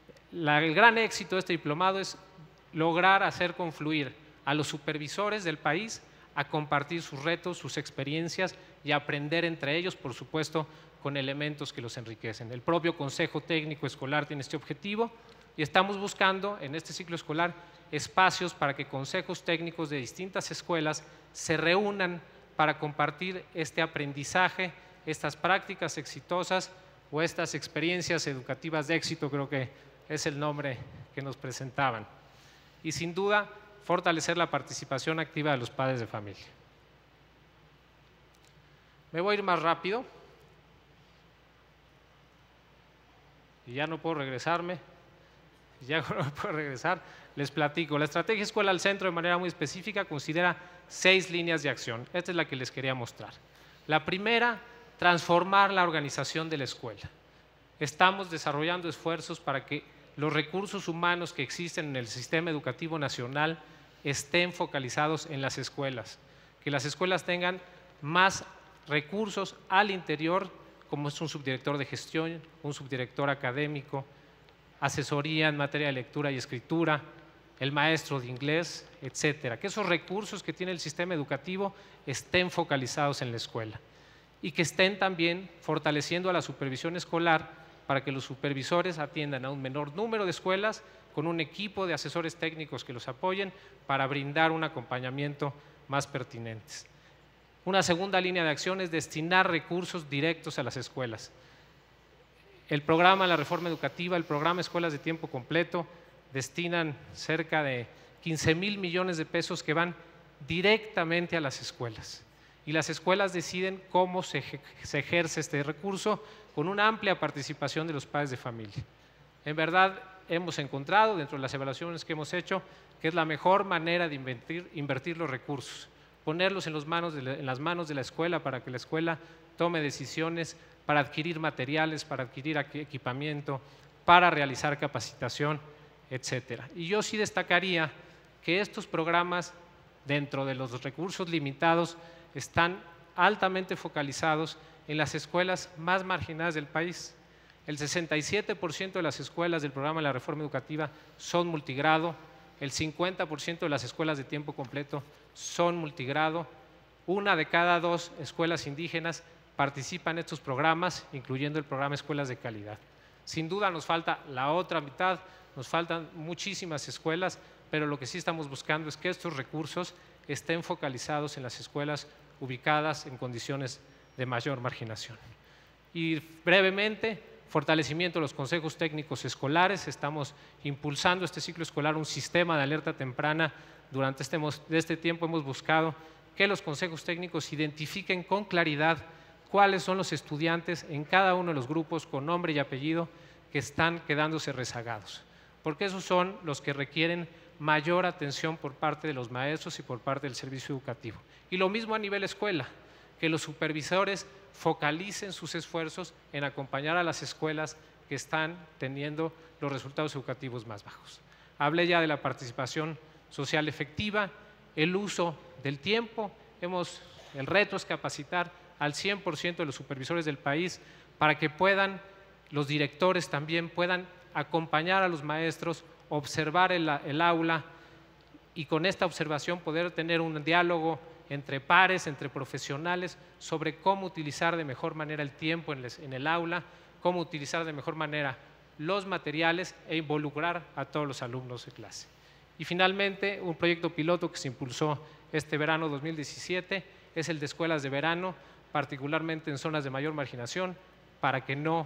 la, el gran éxito de este diplomado es lograr hacer confluir a los supervisores del país a compartir sus retos, sus experiencias y aprender entre ellos, por supuesto, con elementos que los enriquecen. El propio Consejo Técnico Escolar tiene este objetivo y estamos buscando en este ciclo escolar espacios para que consejos técnicos de distintas escuelas se reúnan para compartir este aprendizaje, estas prácticas exitosas o estas experiencias educativas de éxito, creo que es el nombre que nos presentaban. Y sin duda, fortalecer la participación activa de los padres de familia. Me voy a ir más rápido y ya no puedo regresarme, ya no puedo regresar, les platico. La estrategia Escuela al Centro, de manera muy específica, considera seis líneas de acción. Esta es la que les quería mostrar. La primera, transformar la organización de la escuela. Estamos desarrollando esfuerzos para que los recursos humanos que existen en el sistema educativo nacional estén focalizados en las escuelas, que las escuelas tengan más recursos al interior, como es un subdirector de gestión, un subdirector académico, asesoría en materia de lectura y escritura, el maestro de inglés, etcétera. Que esos recursos que tiene el sistema educativo estén focalizados en la escuela y que estén también fortaleciendo a la supervisión escolar para que los supervisores atiendan a un menor número de escuelas con un equipo de asesores técnicos que los apoyen para brindar un acompañamiento más pertinente. Una segunda línea de acción es destinar recursos directos a las escuelas. El programa La Reforma Educativa, el programa Escuelas de Tiempo Completo, destinan cerca de quince mil millones de pesos que van directamente a las escuelas. Y las escuelas deciden cómo se, se ejerce este recurso con una amplia participación de los padres de familia. En verdad, hemos encontrado dentro de las evaluaciones que hemos hecho que es la mejor manera de invertir, invertir los recursos, ponerlos en, los manos de la, en las manos de la escuela para que la escuela tome decisiones para adquirir materiales, para adquirir equipamiento, para realizar capacitación, etcétera. Y yo sí destacaría que estos programas, dentro de los recursos limitados, están altamente focalizados en las escuelas más marginadas del país. El sesenta y siete por ciento de las escuelas del programa de la Reforma Educativa son multigrado, el cincuenta por ciento de las escuelas de tiempo completo son multigrado, una de cada dos escuelas indígenas participan en estos programas, incluyendo el programa Escuelas de Calidad. Sin duda nos falta la otra mitad, nos faltan muchísimas escuelas, pero lo que sí estamos buscando es que estos recursos estén focalizados en las escuelas ubicadas en condiciones de mayor marginación. Y brevemente, fortalecimiento de los consejos técnicos escolares. Estamos impulsando este ciclo escolar un sistema de alerta temprana. Durante este, este tiempo hemos buscado que los consejos técnicos identifiquen con claridad cuáles son los estudiantes en cada uno de los grupos con nombre y apellido que están quedándose rezagados, porque esos son los que requieren mayor atención por parte de los maestros y por parte del servicio educativo. Y lo mismo a nivel escuela, que los supervisores focalicen sus esfuerzos en acompañar a las escuelas que están teniendo los resultados educativos más bajos. Hablé ya de la participación social efectiva, el uso del tiempo. Hemos, el reto es capacitar al cien por ciento de los supervisores del país para que puedan, los directores también puedan acompañar a los maestros, observar el, el aula y con esta observación poder tener un diálogo entre pares, entre profesionales, sobre cómo utilizar de mejor manera el tiempo en, les, en el aula, cómo utilizar de mejor manera los materiales e involucrar a todos los alumnos de clase. Y finalmente, un proyecto piloto que se impulsó este verano dos mil diecisiete es el de escuelas de verano, particularmente en zonas de mayor marginación, para que no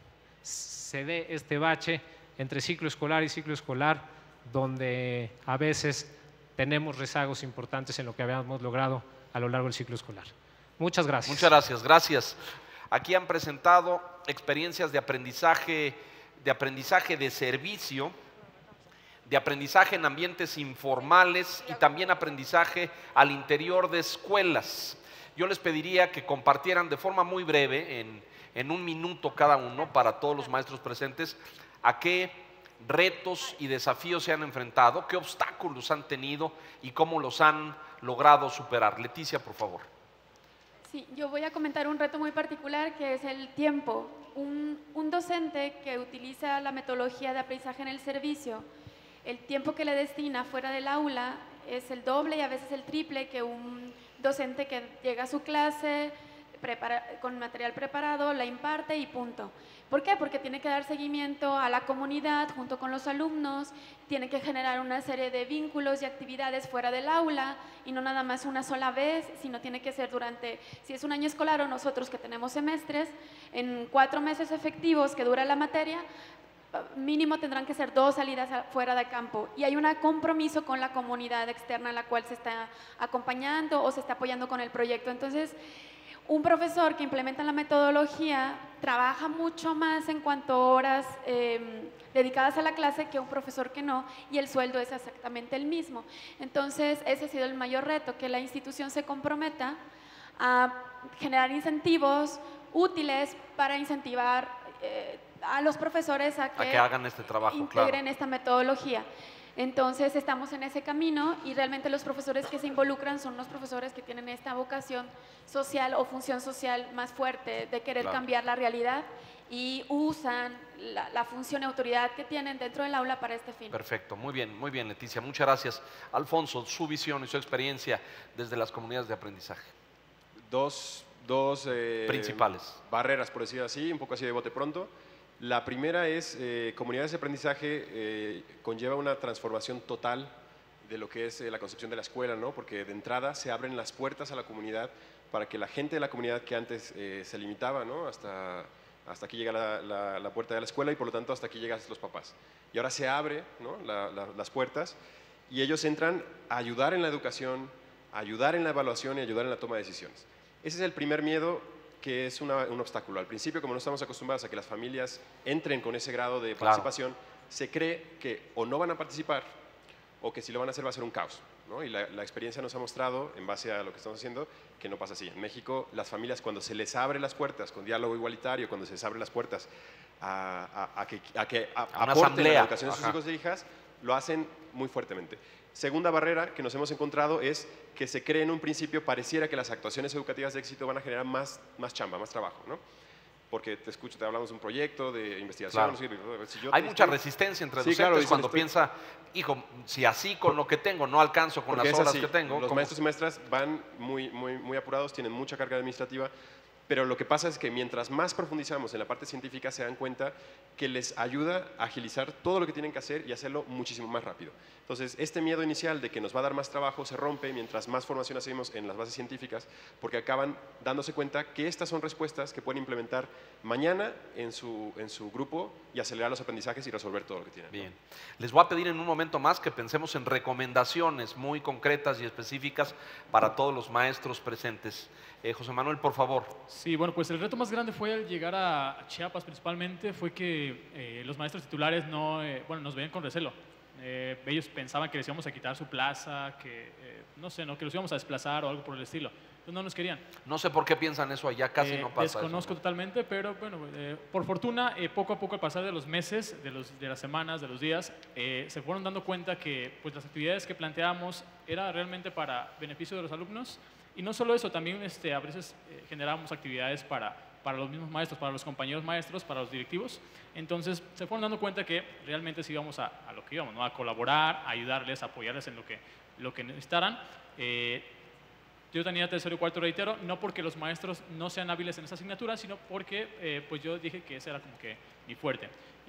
se dé este bache entre ciclo escolar y ciclo escolar, donde a veces tenemos rezagos importantes en lo que habíamos logrado a lo largo del ciclo escolar. Muchas gracias. Muchas gracias, gracias. Aquí han presentado experiencias de aprendizaje, de aprendizaje de servicio, de aprendizaje en ambientes informales y también aprendizaje al interior de escuelas. Yo les pediría que compartieran de forma muy breve, en, en un minuto cada uno, para todos los maestros presentes, a qué retos y desafíos se han enfrentado, qué obstáculos han tenido y cómo los han logrado superar. Leticia, por favor. Sí, yo voy a comentar un reto muy particular que es el tiempo. Un, un docente que utiliza la metodología de aprendizaje en el servicio, el tiempo que le destina fuera del aula es el doble y a veces el triple que un docente que llega a su clase prepara, con material preparado, la imparte y punto. ¿Por qué? Porque tiene que dar seguimiento a la comunidad junto con los alumnos, tiene que generar una serie de vínculos y actividades fuera del aula y no nada más una sola vez, sino tiene que ser durante, si es un año escolar o nosotros que tenemos semestres, en cuatro meses efectivos que dura la materia, mínimo tendrán que ser dos salidas fuera de campo y hay un compromiso con la comunidad externa a la cual se está acompañando o se está apoyando con el proyecto. Entonces, un profesor que implementa la metodología trabaja mucho más en cuanto a horas eh, dedicadas a la clase que un profesor que no, y el sueldo es exactamente el mismo. Entonces, ese ha sido el mayor reto, que la institución se comprometa a generar incentivos útiles para incentivar eh, a los profesores a que, a que hagan este trabajo, integren claro. esta metodología. Entonces estamos en ese camino y realmente los profesores que se involucran son los profesores que tienen esta vocación social o función social más fuerte de querer Claro. cambiar la realidad y usan la, la función y autoridad que tienen dentro del aula para este fin. Perfecto, muy bien, muy bien, Leticia, muchas gracias. Alfonso, su visión y su experiencia desde las comunidades de aprendizaje. Dos, dos eh, principales barreras, por decir así, un poco así de bote pronto. La primera es, eh, comunidades de aprendizaje eh, conlleva una transformación total de lo que es eh, la concepción de la escuela, ¿no? Porque de entrada se abren las puertas a la comunidad para que la gente de la comunidad que antes eh, se limitaba, ¿no? Hasta, hasta aquí llega la, la, la puerta de la escuela y por lo tanto hasta aquí llegan los papás. Y ahora se abre, ¿no? la, la, las puertas y ellos entran a ayudar en la educación, a ayudar en la evaluación y ayudar en la toma de decisiones. Ese es el primer miedo, que es una, un obstáculo. Al principio, como no estamos acostumbrados a que las familias entren con ese grado de Claro. participación, se cree que o no van a participar o que si lo van a hacer va a ser un caos, ¿no? Y la, la experiencia nos ha mostrado, en base a lo que estamos haciendo, que no pasa así. En México, las familias, cuando se les abre las puertas con diálogo igualitario, cuando se les abren las puertas a, a, a que, a que a, A una aporten asamblea. a la educación de sus Ajá. hijos e hijas, lo hacen muy fuertemente. Segunda barrera que nos hemos encontrado es que se cree en un principio, pareciera que las actuaciones educativas de éxito van a generar más, más chamba, más trabajo, ¿no? Porque te escucho, te hablamos de un proyecto de investigación. Claro. No sé, si yo Hay te mucha estoy- resistencia entre Sí, docentes claro, dicen, cuando estoy- piensa, hijo, si así con lo que tengo no alcanzo con Porque las es horas así, que tengo. los ¿cómo? maestros y maestras van muy, muy, muy apurados, tienen mucha carga administrativa, pero lo que pasa es que mientras más profundizamos en la parte científica se dan cuenta que les ayuda a agilizar todo lo que tienen que hacer y hacerlo muchísimo más rápido. Entonces, este miedo inicial de que nos va a dar más trabajo se rompe mientras más formación hacemos en las bases científicas, porque acaban dándose cuenta que estas son respuestas que pueden implementar mañana en su, en su grupo y acelerar los aprendizajes y resolver todo lo que tienen. ¿no? Bien. Les voy a pedir en un momento más que pensemos en recomendaciones muy concretas y específicas para todos los maestros presentes. Eh, José Manuel, por favor. Sí, bueno, pues el reto más grande fue al llegar a Chiapas principalmente, fue que eh, los maestros titulares no, eh, bueno, nos veían con recelo. Eh, ellos pensaban que les íbamos a quitar su plaza, que, eh, no sé, ¿no? que los íbamos a desplazar o algo por el estilo. Entonces no nos querían. No sé por qué piensan eso allá, casi Eh, no pasa Desconozco eso. totalmente, pero bueno, eh, por fortuna, eh, poco a poco al pasar de los meses, de, los, de las semanas, de los días, eh, se fueron dando cuenta que pues, las actividades que planteábamos era realmente para beneficio de los alumnos. Y no solo eso, también este, a veces eh, generábamos actividades para, para los mismos maestros, para los compañeros maestros, para los directivos. Entonces se fueron dando cuenta que realmente sí íbamos a, a lo que íbamos, ¿no? A colaborar, a ayudarles, a apoyarles en lo que, lo que necesitaran. Eh, Yo tenía tercero y cuarto, reitero, no porque los maestros no sean hábiles en esa asignatura, sino porque eh, pues yo dije que ese era como que mi fuerte.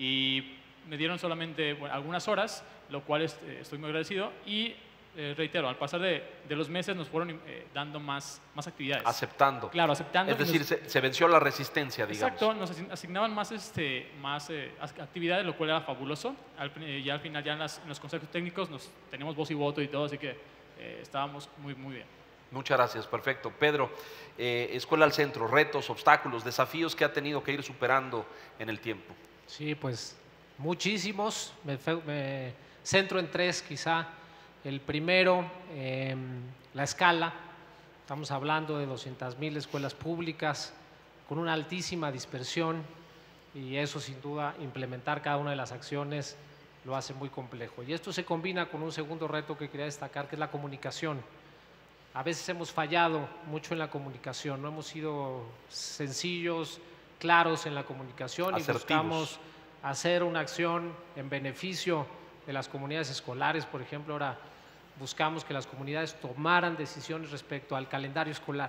Y me dieron solamente bueno, algunas horas, lo cual es, eh, estoy muy agradecido. Y eh, reitero, al pasar de, de los meses nos fueron eh, dando más, más actividades. Aceptando. Claro, aceptando. Es decir, Nos- se, se venció la resistencia, digamos. Exacto, nos asign- asignaban más, este, más eh, as- actividades, lo cual era fabuloso. Al, fin- eh, ya al final, ya en, las- en los consejos técnicos, nos teníamos voz y voto y todo, así que eh, estábamos muy, muy bien. Muchas gracias, perfecto. Pedro, eh, Escuela al Centro, retos, obstáculos, desafíos que ha tenido que ir superando en el tiempo. Sí, pues muchísimos. Me, fe- me centro en tres quizá. El primero, eh, la escala. Estamos hablando de doscientas mil escuelas públicas con una altísima dispersión y eso sin duda implementar cada una de las acciones lo hace muy complejo. Y esto se combina con un segundo reto que quería destacar, que es la comunicación. A veces hemos fallado mucho en la comunicación, no hemos sido sencillos, claros en la comunicación y Asertivos. buscamos hacer una acción en beneficio de las comunidades escolares. Por ejemplo, ahora buscamos que las comunidades tomaran decisiones respecto al calendario escolar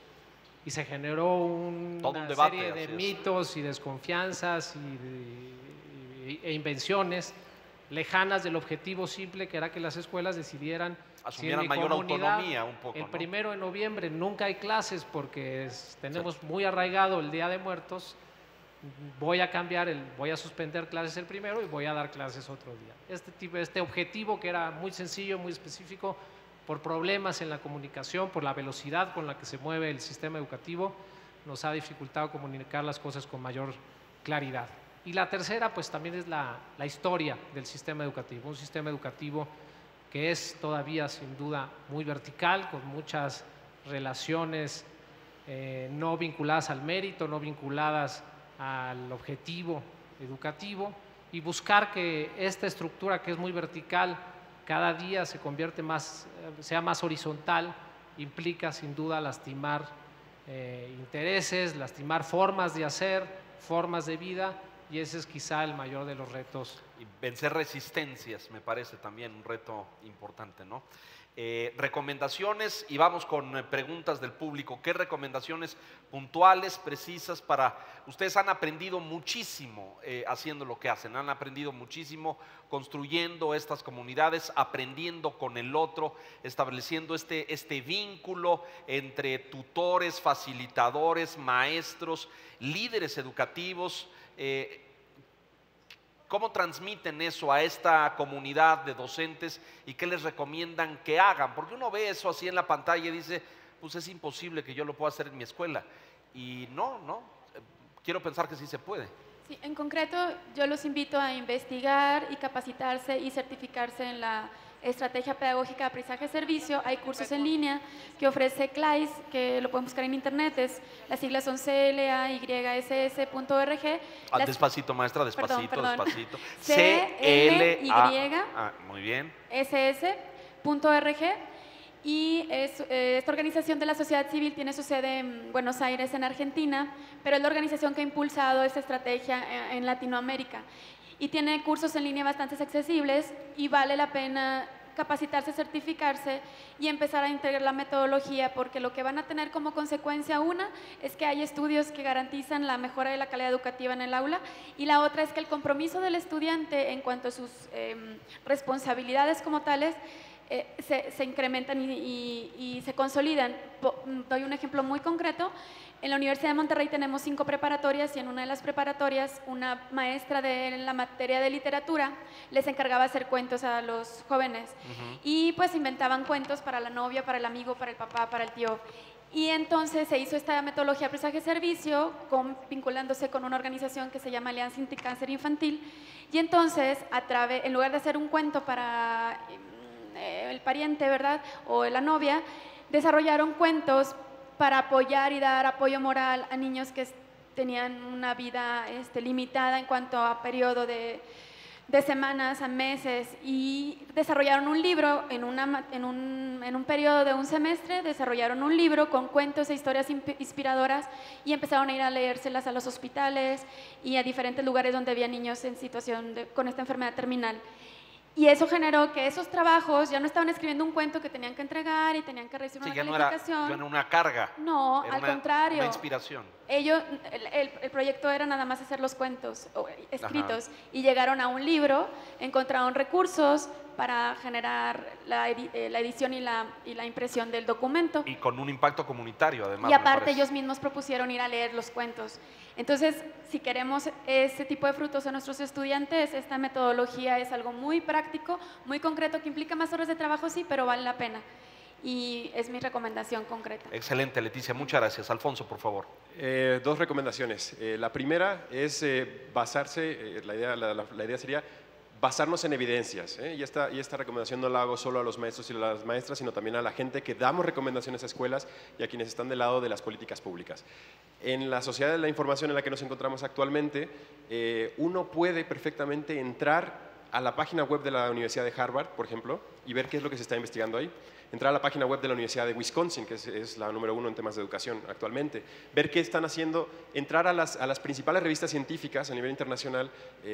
y se generó un- Todo un una debate, serie de así es. mitos y desconfianzas y, de- y- e invenciones lejanas del objetivo simple que era que las escuelas decidieran si en Asumieran mi mayor comunidad, autonomía un poco, el ¿no? primero de noviembre nunca hay clases porque es- tenemos muy arraigado el Día de Muertos. Voy a cambiar, el, voy a suspender clases el primero y voy a dar clases otro día. Este, tipo, este objetivo que era muy sencillo, muy específico, por problemas en la comunicación, por la velocidad con la que se mueve el sistema educativo, nos ha dificultado comunicar las cosas con mayor claridad. Y la tercera, pues también es la, la historia del sistema educativo, un sistema educativo que es todavía sin duda muy vertical, con muchas relaciones eh, no vinculadas al mérito, no vinculadas al objetivo educativo, y buscar que esta estructura, que es muy vertical, cada día se convierte más, sea más horizontal, implica sin duda lastimar eh, intereses, lastimar formas de hacer, formas de vida, y ese es quizá el mayor de los retos. Y vencer resistencias me parece también un reto importante, ¿no? Eh, recomendaciones, y vamos con eh, preguntas del público. ¿Qué recomendaciones puntuales, precisas para… Ustedes han aprendido muchísimo eh, haciendo lo que hacen, han aprendido muchísimo construyendo estas comunidades, aprendiendo con el otro, estableciendo este, este vínculo entre tutores, facilitadores, maestros, líderes educativos. Eh, ¿Cómo transmiten eso a esta comunidad de docentes y qué les recomiendan que hagan? Porque uno ve eso así en la pantalla y dice, pues es imposible que yo lo pueda hacer en mi escuela. Y no, no, quiero pensar que sí se puede. Sí, en concreto, yo los invito a investigar y capacitarse y certificarse en la estrategia pedagógica de aprendizaje-servicio. Hay cursos en línea que ofrece C L A I S, que lo pueden buscar en internet, es, las siglas son C L A Y S S punto org. Ah, despacito, maestra, despacito, perdón, perdón. despacito. C L Y ah, muy bien. S S punto org. Y es, eh, esta organización de la sociedad civil tiene su sede en Buenos Aires, en Argentina, pero es la organización que ha impulsado esta estrategia en, en Latinoamérica. Y tiene cursos en línea bastante accesibles y vale la pena capacitarse, certificarse y empezar a integrar la metodología, porque lo que van a tener como consecuencia, una, es que hay estudios que garantizan la mejora de la calidad educativa en el aula, y la otra es que el compromiso del estudiante en cuanto a sus eh, responsabilidades como tales eh, se, se incrementan y, y, y se consolidan. Doy un ejemplo muy concreto. En la Universidad de Monterrey tenemos cinco preparatorias y en una de las preparatorias una maestra de la materia de literatura les encargaba hacer cuentos a los jóvenes. Uh-huh. Y pues inventaban cuentos para la novia, para el amigo, para el papá, para el tío. Y entonces se hizo esta metodología de aprendizaje-servicio con, vinculándose con una organización que se llama Alianza Anticáncer Infantil. Y entonces, a través, en lugar de hacer un cuento para eh, el pariente, ¿verdad?, o la novia, desarrollaron cuentos para apoyar y dar apoyo moral a niños que tenían una vida este, limitada en cuanto a periodo de, de semanas a meses, y desarrollaron un libro en, una, en, un, en un periodo de un semestre, desarrollaron un libro con cuentos e historias inspiradoras y empezaron a ir a leérselas a los hospitales y a diferentes lugares donde había niños en situación de, con esta enfermedad terminal. Y eso generó que esos trabajos ya no estaban escribiendo un cuento que tenían que entregar y tenían que recibir sí, una ya calificación. No era, ya no era una carga. No, era al una, contrario. Una inspiración. Ellos, el, el, el proyecto era nada más hacer los cuentos escritos. Ajá. Y llegaron a un libro, encontraron recursos para generar la, edi la edición y la, y la impresión del documento. Y con un impacto comunitario, además. Y aparte ellos mismos propusieron ir a leer los cuentos. Entonces, si queremos ese tipo de frutos a nuestros estudiantes, esta metodología es algo muy práctico, muy concreto, que implica más horas de trabajo, sí, pero vale la pena. Y es mi recomendación concreta. Excelente, Leticia, muchas gracias. Alfonso, por favor. Eh, dos recomendaciones. Eh, la primera es eh, basarse, eh, la, idea, la, la, la idea sería basarnos en evidencias, ¿eh? y, esta, y esta recomendación no la hago solo a los maestros y a las maestras, sino también a la gente que damos recomendaciones a escuelas y a quienes están del lado de las políticas públicas. En la sociedad de la información en la que nos encontramos actualmente, eh, uno puede perfectamente entrar a la página web de la Universidad de Harvard, por ejemplo, y ver qué es lo que se está investigando ahí. Entrar a la página web de la Universidad de Wisconsin, que es, es la número uno en temas de educación actualmente. Ver qué están haciendo, entrar a las, a las principales revistas científicas a nivel internacional.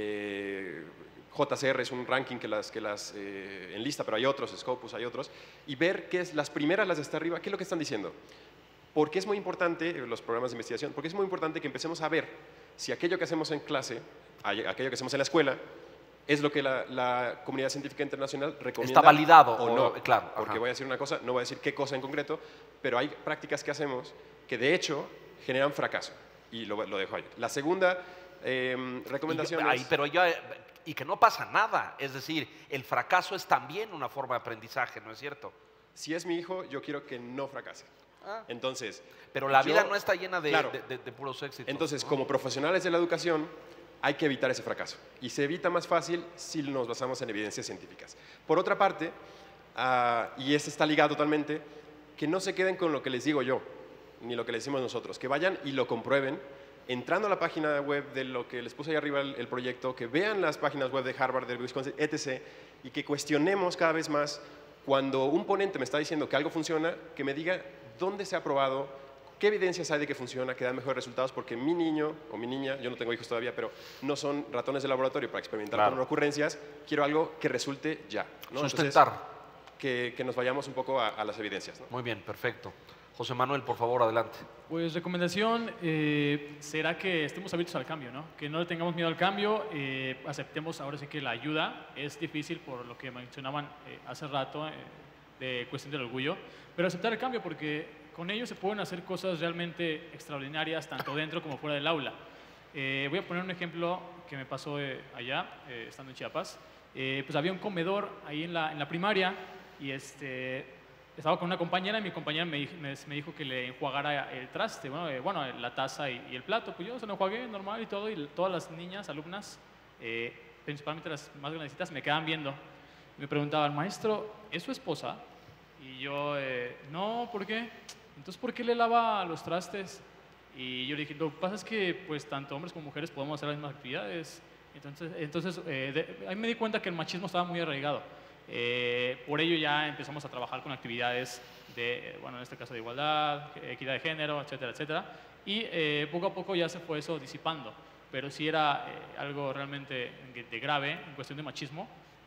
eh, J C R es un ranking que las, que las eh, enlista, pero hay otros, Scopus, hay otros, y ver qué es las primeras, las de hasta arriba, qué es lo que están diciendo. Porque es muy importante, los programas de investigación, porque es muy importante que empecemos a ver si aquello que hacemos en clase, aquello que hacemos en la escuela, es lo que la, la comunidad científica internacional recomienda. Está validado o no. O, claro, porque ajá. voy a decir una cosa, no voy a decir qué cosa en concreto, pero hay prácticas que hacemos que de hecho generan fracaso. Y lo, lo dejo ahí. La segunda eh, recomendación y, es… ahí, pero ya, y que no pasa nada. Es decir, el fracaso es también una forma de aprendizaje, ¿no es cierto? Si es mi hijo, yo quiero que no fracase. Ah. Entonces… Pero la yo, vida no está llena de, claro, de, de, de puros éxitos. Entonces, ¿no? como profesionales de la educación, hay que evitar ese fracaso. Y se evita más fácil si nos basamos en evidencias científicas. Por otra parte, uh, y este está ligado totalmente, que no se queden con lo que les digo yo. ni lo que les decimos nosotros, que vayan y lo comprueben, entrando a la página web de lo que les puse ahí arriba el, el proyecto, que vean las páginas web de Harvard, de Wisconsin, etcétera, y que cuestionemos cada vez más. Cuando un ponente me está diciendo que algo funciona, que me diga dónde se ha probado, qué evidencias hay de que funciona, que da mejores resultados, porque mi niño o mi niña, yo no tengo hijos todavía, pero no son ratones de laboratorio para experimentar claro. con ocurrencias, quiero algo que resulte ya, ¿no? Sustentar. Entonces, que, que nos vayamos un poco a, a las evidencias, ¿no? Muy bien, perfecto. José Manuel, por favor, adelante. Pues recomendación eh, será que estemos abiertos al cambio, ¿no? Que no le tengamos miedo al cambio, eh, aceptemos ahora sí que la ayuda. Es difícil por lo que mencionaban eh, hace rato eh, de cuestión del orgullo, pero aceptar el cambio porque con ello se pueden hacer cosas realmente extraordinarias tanto dentro como fuera del aula. Eh, voy a poner un ejemplo que me pasó eh, allá, eh, estando en Chiapas. Eh, pues había un comedor ahí en la, en la primaria y este... Estaba con una compañera y mi compañera me, me, me dijo que le enjuagara el traste, bueno, eh, bueno la taza y, y el plato. Pues yo se lo enjuagué normal y todo, y todas las niñas, alumnas, eh, principalmente las más grandecitas, me quedaban viendo. Me preguntaban, maestro, ¿es su esposa? Y yo, eh, no, ¿por qué? Entonces, ¿por qué le lava los trastes? Y yo le dije, lo que pasa es que pues tanto hombres como mujeres podemos hacer las mismas actividades. Entonces, entonces eh, de, ahí me di cuenta que el machismo estaba muy arraigado. Eh, por ello ya empezamos a trabajar con actividades de, bueno, en este caso de igualdad, equidad de género, etcétera, etcétera. Y eh, poco a poco ya se fue eso disipando. Pero sí era eh, algo realmente de grave en cuestión de machismo.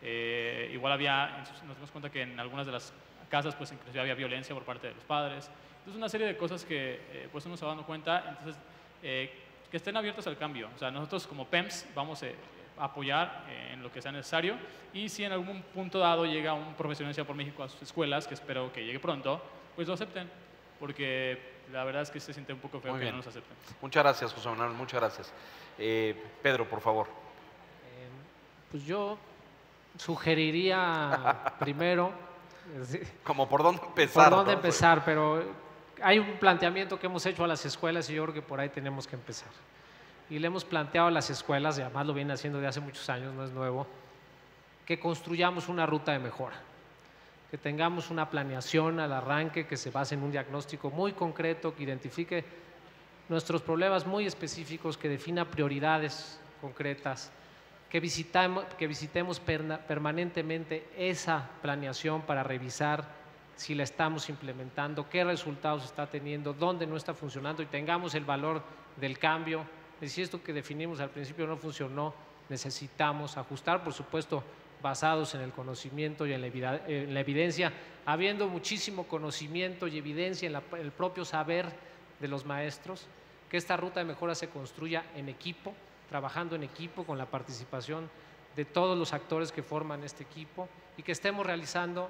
Eh, igual había, nos dimos cuenta que en algunas de las casas pues inclusive había violencia por parte de los padres. Entonces una serie de cosas que eh, pues uno se va dando cuenta. Entonces eh, que estén abiertos al cambio. O sea, nosotros como P E M S vamos eh, a apoyar eh, en lo que sea necesario, y si en algún punto dado llega un profesional por México a sus escuelas, que espero que llegue pronto, pues lo acepten, porque la verdad es que se siente un poco feo que no nos acepten. Muchas gracias, José Manuel, muchas gracias. Eh, Pedro, por favor. Eh, pues yo sugeriría primero... Como por dónde empezar. Por dónde ¿no? empezar, pero hay un planteamiento que hemos hecho a las escuelas y yo creo que por ahí tenemos que empezar. Y le hemos planteado a las escuelas, y además lo vienen haciendo de hace muchos años, no es nuevo, que construyamos una ruta de mejora, que tengamos una planeación al arranque que se base en un diagnóstico muy concreto, que identifique nuestros problemas muy específicos, que defina prioridades concretas, que visitamos, que visitemos permanentemente esa planeación para revisar si la estamos implementando, qué resultados está teniendo, dónde no está funcionando, y tengamos el valor del cambio. Si esto que definimos al principio no funcionó, necesitamos ajustar, por supuesto, basados en el conocimiento y en la, en la evidencia, habiendo muchísimo conocimiento y evidencia en, la, en el propio saber de los maestros, que esta ruta de mejora se construya en equipo, trabajando en equipo con la participación de todos los actores que forman este equipo, y que estemos realizando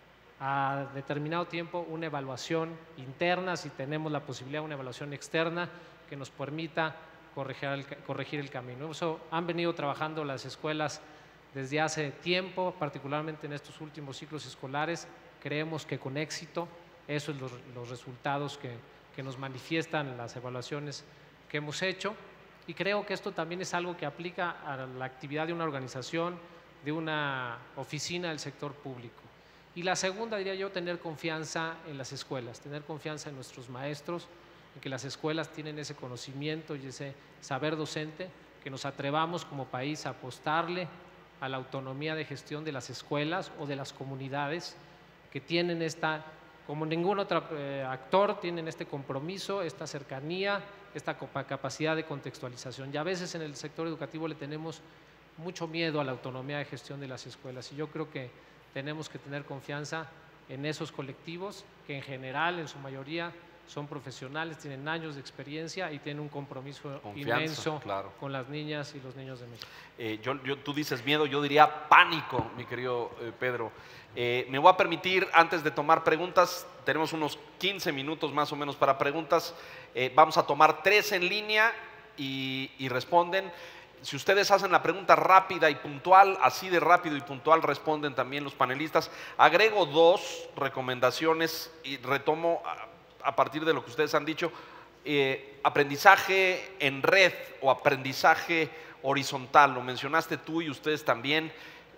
a determinado tiempo una evaluación interna, si tenemos la posibilidad de una evaluación externa que nos permita corregir el, corregir el camino. Eso han venido trabajando las escuelas desde hace tiempo, particularmente en estos últimos ciclos escolares. Creemos que con éxito, esos son los, los resultados que, que nos manifiestan las evaluaciones que hemos hecho, y creo que esto también es algo que aplica a la actividad de una organización, de una oficina del sector público. Y la segunda, diría yo, tener confianza en las escuelas, tener confianza en nuestros maestros, en que las escuelas tienen ese conocimiento y ese saber docente, que nos atrevamos como país a apostarle a la autonomía de gestión de las escuelas o de las comunidades que tienen esta, como ningún otro eh, actor, tienen este compromiso, esta cercanía, esta capacidad de contextualización. Y a veces en el sector educativo le tenemos mucho miedo a la autonomía de gestión de las escuelas, y yo creo que tenemos que tener confianza en esos colectivos que en general, en su mayoría, son profesionales, tienen años de experiencia y tienen un compromiso Confianza, inmenso claro. con las niñas y los niños de México. Eh, yo, yo, tú dices miedo, yo diría pánico, mi querido eh, Pedro. Eh, me voy a permitir, antes de tomar preguntas, tenemos unos quince minutos más o menos para preguntas, eh, vamos a tomar tres en línea y, y responden. Si ustedes hacen la pregunta rápida y puntual, así de rápido y puntual responden también los panelistas. Agrego dos recomendaciones y retomo a, a partir de lo que ustedes han dicho. Eh, aprendizaje en red o aprendizaje horizontal, lo mencionaste tú y ustedes también.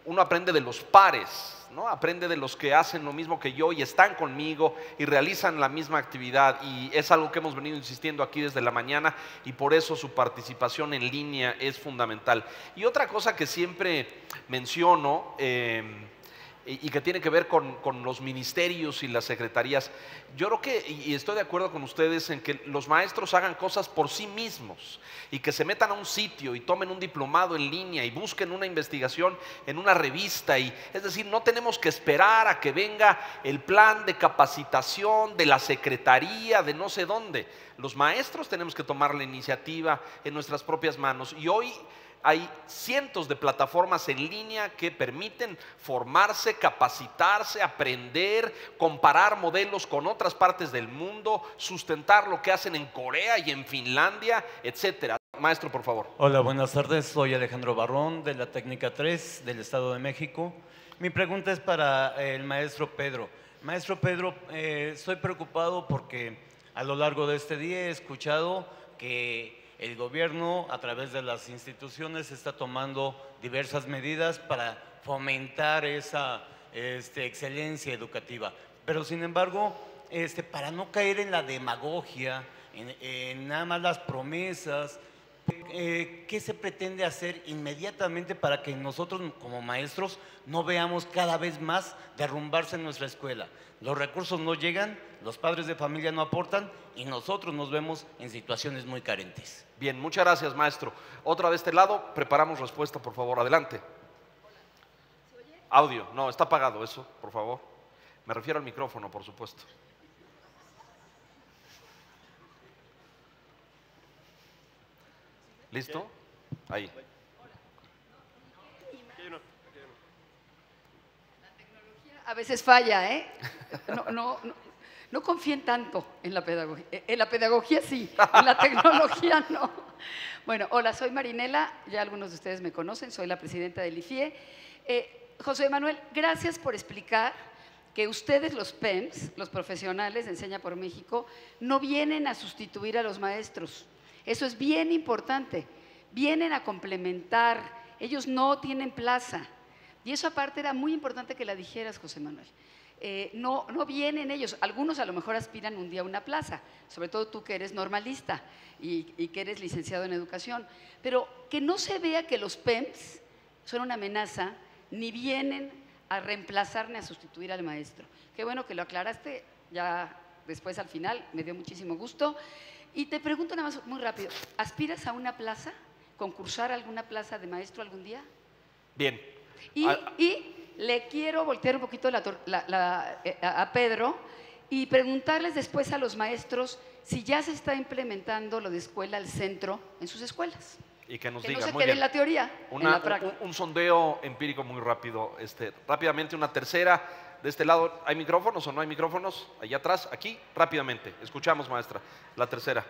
uno aprende de los pares, ¿no? Aprende de los que hacen lo mismo que yo y están conmigo y realizan la misma actividad, y es algo que hemos venido insistiendo aquí desde la mañana, y por eso su participación en línea es fundamental. Y otra cosa que siempre menciono eh, y que tiene que ver con, con los ministerios y las secretarías, yo creo que, y estoy de acuerdo con ustedes en que los maestros hagan cosas por sí mismos y que se metan a un sitio y tomen un diplomado en línea y busquen una investigación en una revista, y es decir, no tenemos que esperar a que venga el plan de capacitación de la secretaría de no sé dónde. Los maestros tenemos que tomar la iniciativa en nuestras propias manos, y hoy hay cientos de plataformas en línea que permiten formarse, capacitarse, aprender, comparar modelos con otras partes del mundo, sustentar lo que hacen en Corea y en Finlandia, etcétera. Maestro, por favor. Hola, buenas tardes. Soy Alejandro Barrón, de la Técnica tres del Estado de México. Mi pregunta es para el maestro Pedro. Maestro Pedro, eh, estoy preocupado porque a lo largo de este día he escuchado que el gobierno, a través de las instituciones, está tomando diversas medidas para fomentar esa este, excelencia educativa. Pero, sin embargo, este, para no caer en la demagogia, en, en nada más las promesas, eh, ¿qué se pretende hacer inmediatamente para que nosotros, como maestros, no veamos cada vez más derrumbarse en nuestra escuela? Los recursos no llegan, los padres de familia no aportan y nosotros nos vemos en situaciones muy carentes. Bien, muchas gracias, maestro. Otra de este lado, preparamos respuesta, por favor, adelante. Audio, no, está apagado eso, por favor. Me refiero al micrófono, por supuesto. ¿Listo? Ahí. A veces falla, ¿eh? No, no, no, no confíen tanto en la pedagogía. En la pedagogía sí, en la tecnología no. Bueno, hola, soy Marinela, ya algunos de ustedes me conocen, soy la presidenta del I F I E. Eh, José Manuel, gracias por explicar que ustedes, los P E M S, los profesionales de Enseña por México, no vienen a sustituir a los maestros. Eso es bien importante. Vienen a complementar, ellos no tienen plaza. Y eso aparte era muy importante que la dijeras, José Manuel. Eh, no, no vienen ellos, algunos a lo mejor aspiran un día a una plaza, sobre todo tú que eres normalista y, y que eres licenciado en educación, pero que no se vea que los P E M S son una amenaza, ni vienen a reemplazar ni a sustituir al maestro. Qué bueno que lo aclaraste, ya después al final, me dio muchísimo gusto. Y te pregunto nada más muy rápido, ¿aspiras a una plaza? ¿Concursar a alguna plaza de maestro algún día? Bien. Y, y le quiero voltear un poquito la, la, la, a, a Pedro y preguntarles después a los maestros si ya se está implementando lo de escuela al centro en sus escuelas. Y que nos que diga, no se muy quede bien. en la teoría, Una, en la práctica. Un, un sondeo empírico muy rápido. Este, rápidamente una tercera. De este lado, ¿hay micrófonos o no hay micrófonos? Allá atrás, aquí, rápidamente. Escuchamos, maestra. La tercera.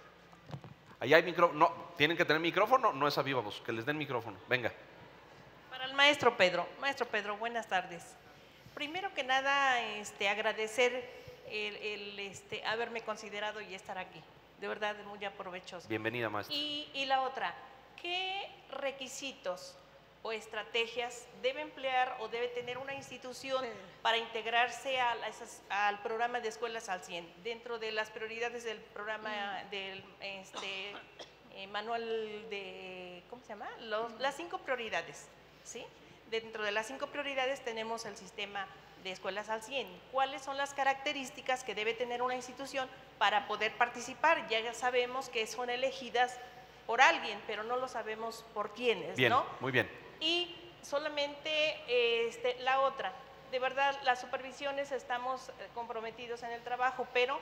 Allá hay micrófono. No, ¿tienen que tener micrófono? No es a viva voz, que les den micrófono. Venga. Para el maestro Pedro. Maestro Pedro, buenas tardes. Primero que nada, este, agradecer el, el este, haberme considerado y estar aquí. De verdad, muy aprovechoso. Bienvenida, maestra. Y, y la otra, ¿qué requisitos o estrategias debe emplear o debe tener una institución para integrarse a esas, al programa de escuelas al cien? Dentro de las prioridades del programa del este, eh, manual de, ¿cómo se llama? Los, las cinco prioridades, ¿sí? Dentro de las cinco prioridades tenemos el sistema de escuelas al cien. ¿Cuáles son las características que debe tener una institución para poder participar? Ya sabemos que son elegidas por alguien, pero no lo sabemos por quiénes, bien, ¿no? Muy bien. Y solamente este, la otra, de verdad, las supervisiones estamos comprometidos en el trabajo, pero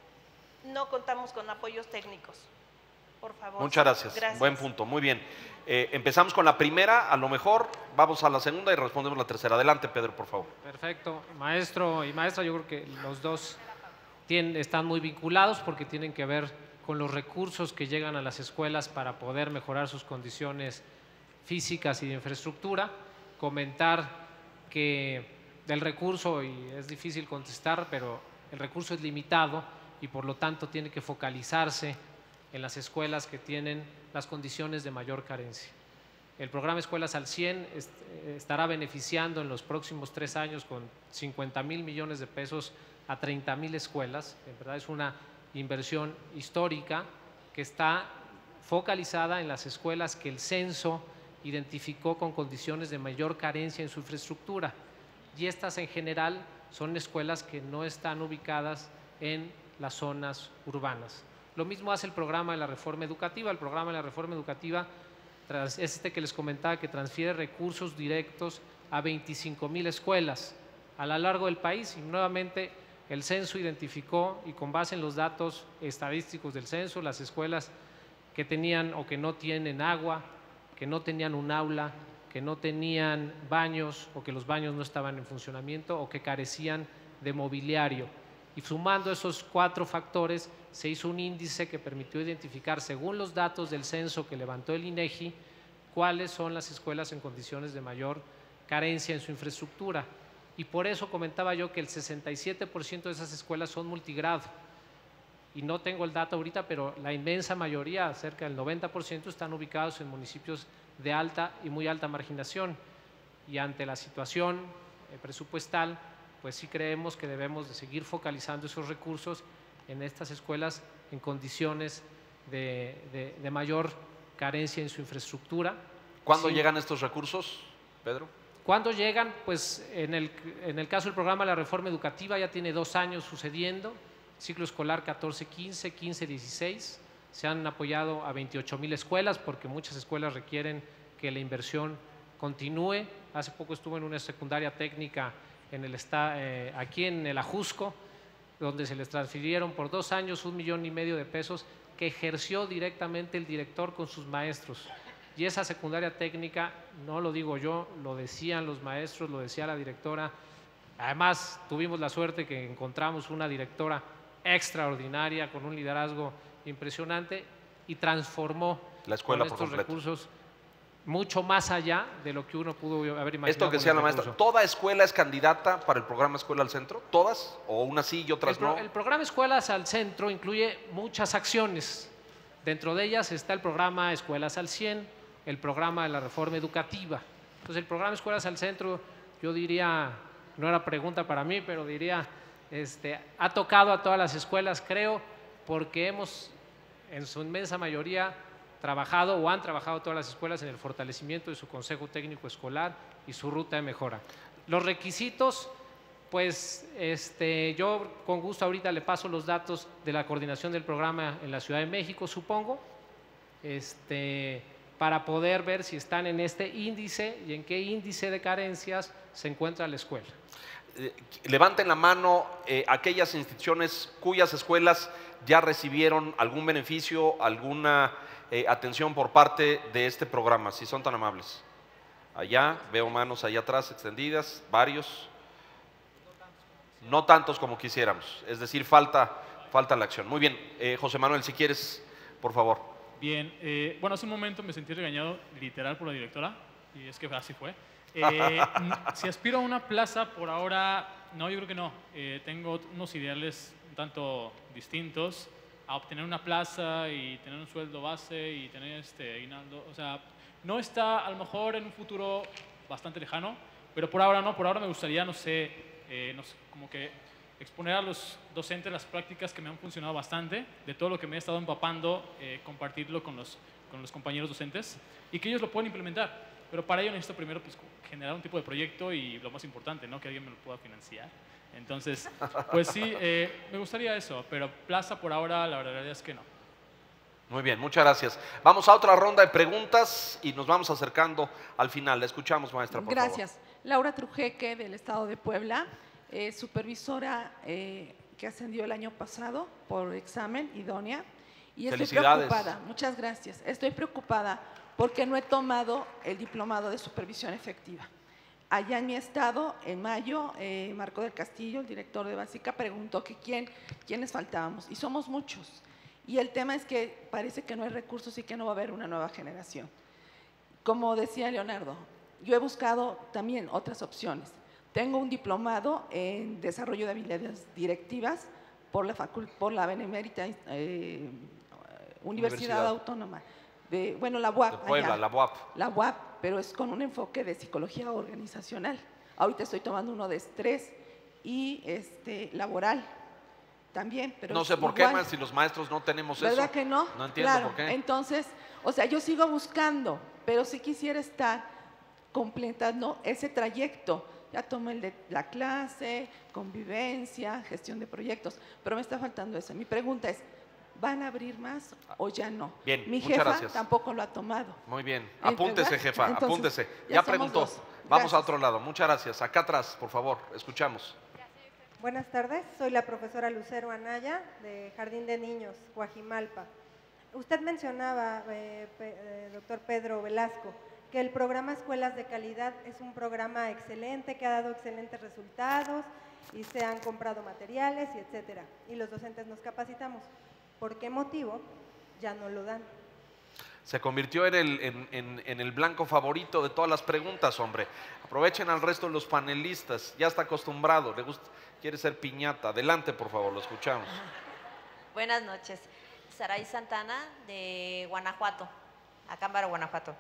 no contamos con apoyos técnicos. Por favor. Muchas gracias. Gracias. Buen punto. Muy bien. Eh, empezamos con la primera, a lo mejor vamos a la segunda y respondemos la tercera. Adelante, Pedro, por favor. Perfecto. Maestro y maestra, yo creo que los dos tienen, están muy vinculados porque tienen que ver con los recursos que llegan a las escuelas para poder mejorar sus condiciones físicas y de infraestructura. Comentar que del recurso, y es difícil contestar, pero el recurso es limitado y por lo tanto tiene que focalizarse en las escuelas que tienen las condiciones de mayor carencia. El programa Escuelas al cien est estará beneficiando en los próximos tres años con cincuenta mil millones de pesos a treinta mil escuelas. En verdad es una inversión histórica que está focalizada en las escuelas que el censo identificó con condiciones de mayor carencia en su infraestructura. Y estas en general son escuelas que no están ubicadas en las zonas urbanas. Lo mismo hace el programa de la reforma educativa. El programa de la reforma educativa es este que les comentaba, que transfiere recursos directos a veinticinco mil escuelas a lo largo del país. Y nuevamente el censo identificó, y con base en los datos estadísticos del censo, las escuelas que tenían o que no tienen agua, que no tenían un aula, que no tenían baños o que los baños no estaban en funcionamiento o que carecían de mobiliario. Y sumando esos cuatro factores se hizo un índice que permitió identificar, según los datos del censo que levantó el INEGI, cuáles son las escuelas en condiciones de mayor carencia en su infraestructura. Y por eso comentaba yo que el sesenta y siete por ciento de esas escuelas son multigrado. Y no tengo el dato ahorita, pero la inmensa mayoría, cerca del noventa por ciento, están ubicados en municipios de alta y muy alta marginación. Y ante la situación eh, presupuestal, pues sí creemos que debemos de seguir focalizando esos recursos en estas escuelas en condiciones de, de, de mayor carencia en su infraestructura. ¿Cuándo Sí. llegan estos recursos, Pedro? ¿Cuándo llegan? Pues en el, en el caso del programa de la reforma educativa ya tiene dos años sucediendo, ciclo escolar catorce quince, quince dieciséis, se han apoyado a veintiocho mil escuelas porque muchas escuelas requieren que la inversión continúe. Hace poco estuve en una secundaria técnica en el esta, eh, aquí en el Ajusco, donde se les transfirieron por dos años un millón y medio de pesos que ejerció directamente el director con sus maestros. Y esa secundaria técnica, no lo digo yo, lo decían los maestros, lo decía la directora. Además, tuvimos la suerte que encontramos una directora extraordinaria, con un liderazgo impresionante, y transformó la escuela con por estos completo. recursos mucho más allá de lo que uno pudo haber imaginado. Esto que con decía el la maestra, recurso. ¿toda escuela es candidata para el programa Escuela al Centro? ¿Todas? ¿O unas sí y otras El, pro- no? el programa Escuelas al Centro incluye muchas acciones. Dentro de ellas está el programa Escuelas al cien, el programa de la reforma educativa. Entonces, el programa Escuelas al Centro, yo diría, no era pregunta para mí, pero diría, este, ha tocado a todas las escuelas, creo, porque hemos, en su inmensa mayoría, trabajado o han trabajado todas las escuelas en el fortalecimiento de su consejo técnico escolar y su ruta de mejora. Los requisitos, pues este, yo con gusto ahorita le paso los datos de la coordinación del programa en la Ciudad de México, supongo, este, para poder ver si están en este índice y en qué índice de carencias se encuentra la escuela. Eh, levanten la mano eh, aquellas instituciones cuyas escuelas ya recibieron algún beneficio, alguna eh, atención por parte de este programa, si son tan amables. Allá, veo manos allá atrás extendidas, varios. No tantos como quisiéramos, es decir, falta, falta la acción. Muy bien, eh, José Manuel, si quieres, por favor. Bien, eh, bueno, hace un momento me sentí regañado literal por la directora, y es que así fue. Eh, si aspiro a una plaza, por ahora, no, yo creo que no. Eh, tengo unos ideales un tanto distintos a obtener una plaza y tener un sueldo base y tener este aguinaldo. O sea, no está a lo mejor en un futuro bastante lejano, pero por ahora no. Por ahora me gustaría, no sé, eh, no sé, como que exponer a los docentes las prácticas que me han funcionado bastante, de todo lo que me he estado empapando, eh, compartirlo con los, con los compañeros docentes y que ellos lo puedan implementar. Pero para ello necesito primero pues, generar un tipo de proyecto y lo más importante, ¿no? Que alguien me lo pueda financiar. Entonces, pues sí, eh, me gustaría eso, pero plaza por ahora la verdad es que no. Muy bien, muchas gracias. Vamos a otra ronda de preguntas y nos vamos acercando al final. La escuchamos, maestra, por Gracias. Laura Trujeque, del Estado de Puebla, eh, supervisora eh, que ascendió el año pasado por examen, idónea. Y estoy Felicidades. preocupada, muchas gracias. Estoy preocupada porque no he tomado el diplomado de supervisión efectiva. Allá en mi estado, en mayo, eh, Marco del Castillo, el director de Básica, preguntó que quién, quiénes faltábamos, y somos muchos. Y el tema es que parece que no hay recursos y que no va a haber una nueva generación. Como decía Leonardo, yo he buscado también otras opciones. Tengo un diplomado en desarrollo de habilidades directivas por la, facul por la Benemérita eh, Universidad, Universidad Autónoma de, bueno, la U A P. De Puebla, allá, la U A P. La U A P, pero es con un enfoque de psicología organizacional. Ahorita estoy tomando uno de estrés y este, laboral también. Pero no sé por igual. qué, más si los maestros no tenemos ¿verdad eso. ¿Verdad que no? No entiendo claro. por qué. Entonces, o sea, yo sigo buscando, pero sí quisiera estar completando ese trayecto. Ya tomé el de la clase, convivencia, gestión de proyectos, pero me está faltando eso. Mi pregunta es, ¿van a abrir más o ya no? Bien, Mi muchas jefa gracias. tampoco lo ha tomado. Muy bien, ¿Eh, apúntese, verdad? jefa, Entonces, apúntese. ya Ya somos preguntó. dos. Vamos a Gracias. otro lado. Muchas gracias. Acá atrás, por favor, escuchamos. Buenas tardes, soy la profesora Lucero Anaya, de Jardín de Niños, Guajimalpa. Usted mencionaba, eh, pe, eh, doctor Pedro Velasco, que el programa Escuelas de Calidad es un programa excelente, que ha dado excelentes resultados y se han comprado materiales y etcétera. Y los docentes nos capacitamos. ¿Por qué motivo ya no lo dan? Se convirtió en el, en, en, en el blanco favorito de todas las preguntas, hombre. Aprovechen al resto de los panelistas. Ya está acostumbrado, le gusta, quiere ser piñata. Adelante, por favor, lo escuchamos. Buenas noches. Saray Santana, de Guanajuato, Acámbaro, Guanajuato.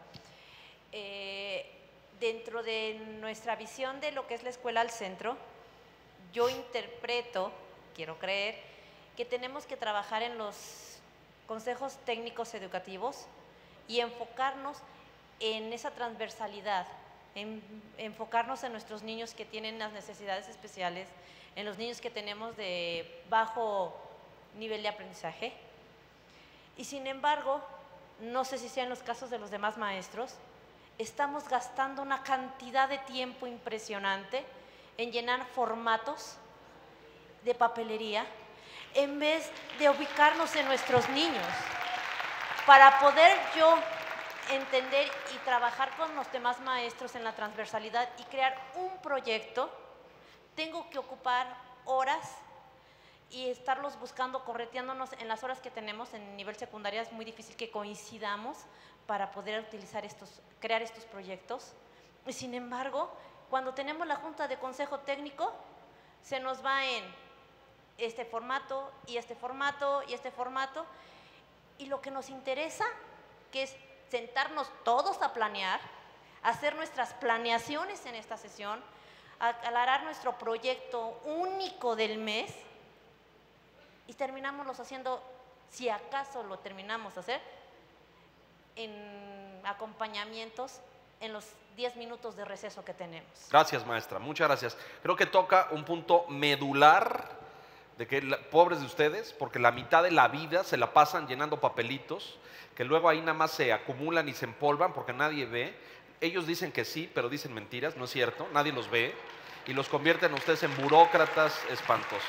Eh, dentro de nuestra visión de lo que es la escuela al centro, yo interpreto, quiero creer, que tenemos que trabajar en los consejos técnicos educativos y enfocarnos en esa transversalidad, en, enfocarnos en nuestros niños que tienen las necesidades especiales, en los niños que tenemos de bajo nivel de aprendizaje. Y sin embargo, no sé si sea en los casos de los demás maestros, estamos gastando una cantidad de tiempo impresionante en llenar formatos de papelería en vez de ubicarnos en nuestros niños. Para poder yo entender y trabajar con los demás maestros en la transversalidad y crear un proyecto, tengo que ocupar horas y estarlos buscando, correteándonos en las horas que tenemos en nivel secundaria. Es muy difícil que coincidamos para poder utilizar estos, crear estos proyectos. Y sin embargo, cuando tenemos la junta de consejo técnico, se nos va en este formato y este formato y este formato, y lo que nos interesa, que es sentarnos todos a planear, hacer nuestras planeaciones en esta sesión, aclarar nuestro proyecto único del mes, y terminamos los haciendo, si acaso lo terminamos de hacer, en acompañamientos en los diez minutos de receso que tenemos. Gracias, maestra, muchas gracias. Creo que toca un punto medular de que, la, pobres de ustedes, porque la mitad de la vida se la pasan llenando papelitos, que luego ahí nada más se acumulan y se empolvan porque nadie ve. Ellos dicen que sí, pero dicen mentiras, no es cierto, nadie los ve, y los convierten a ustedes en burócratas espantosos.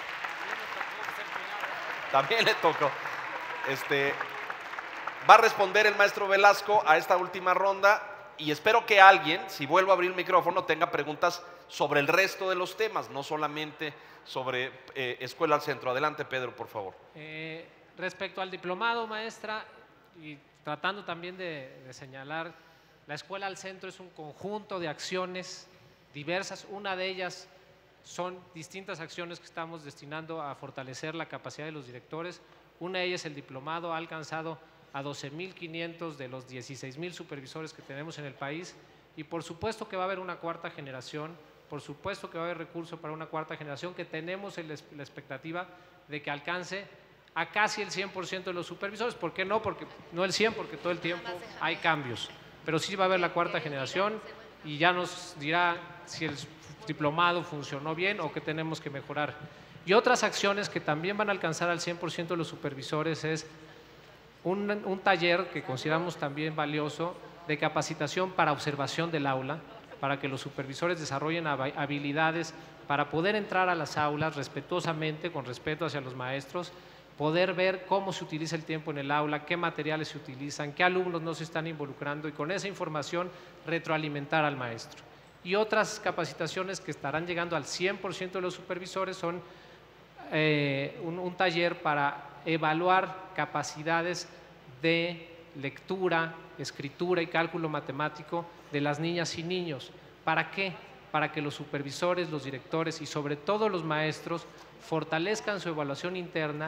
También le tocó. Este, va a responder el maestro Velasco a esta última ronda, y espero que alguien, si vuelvo a abrir el micrófono, tenga preguntas sobre el resto de los temas, no solamente sobre eh, Escuela al Centro. Adelante, Pedro, por favor. Eh, respecto al diplomado, maestra, y tratando también de, de señalar, la Escuela al Centro es un conjunto de acciones diversas. Una de ellas son distintas acciones que estamos destinando a fortalecer la capacidad de los directores. Una de ellas, el diplomado, ha alcanzado a doce mil quinientos de los dieciséis mil supervisores que tenemos en el país, y por supuesto que va a haber una cuarta generación, por supuesto que va a haber recursos para una cuarta generación, que tenemos el, la expectativa de que alcance a casi el cien por ciento de los supervisores. ¿Por qué no? Porque no el cien, porque todo el tiempo hay cambios, pero sí va a haber la cuarta generación, y ya nos dirá si el diplomado funcionó bien o qué tenemos que mejorar. Y otras acciones que también van a alcanzar al cien por ciento de los supervisores es un, un taller que consideramos también valioso de capacitación para observación del aula, para que los supervisores desarrollen habilidades para poder entrar a las aulas respetuosamente, con respeto hacia los maestros, poder ver cómo se utiliza el tiempo en el aula, qué materiales se utilizan, qué alumnos no se están involucrando, y con esa información retroalimentar al maestro. Y otras capacitaciones que estarán llegando al cien por ciento de los supervisores son eh, un, un taller para evaluar capacidades de lectura, escritura y cálculo matemático de las niñas y niños. ¿Para qué? Para que los supervisores, los directores y sobre todo los maestros fortalezcan su evaluación interna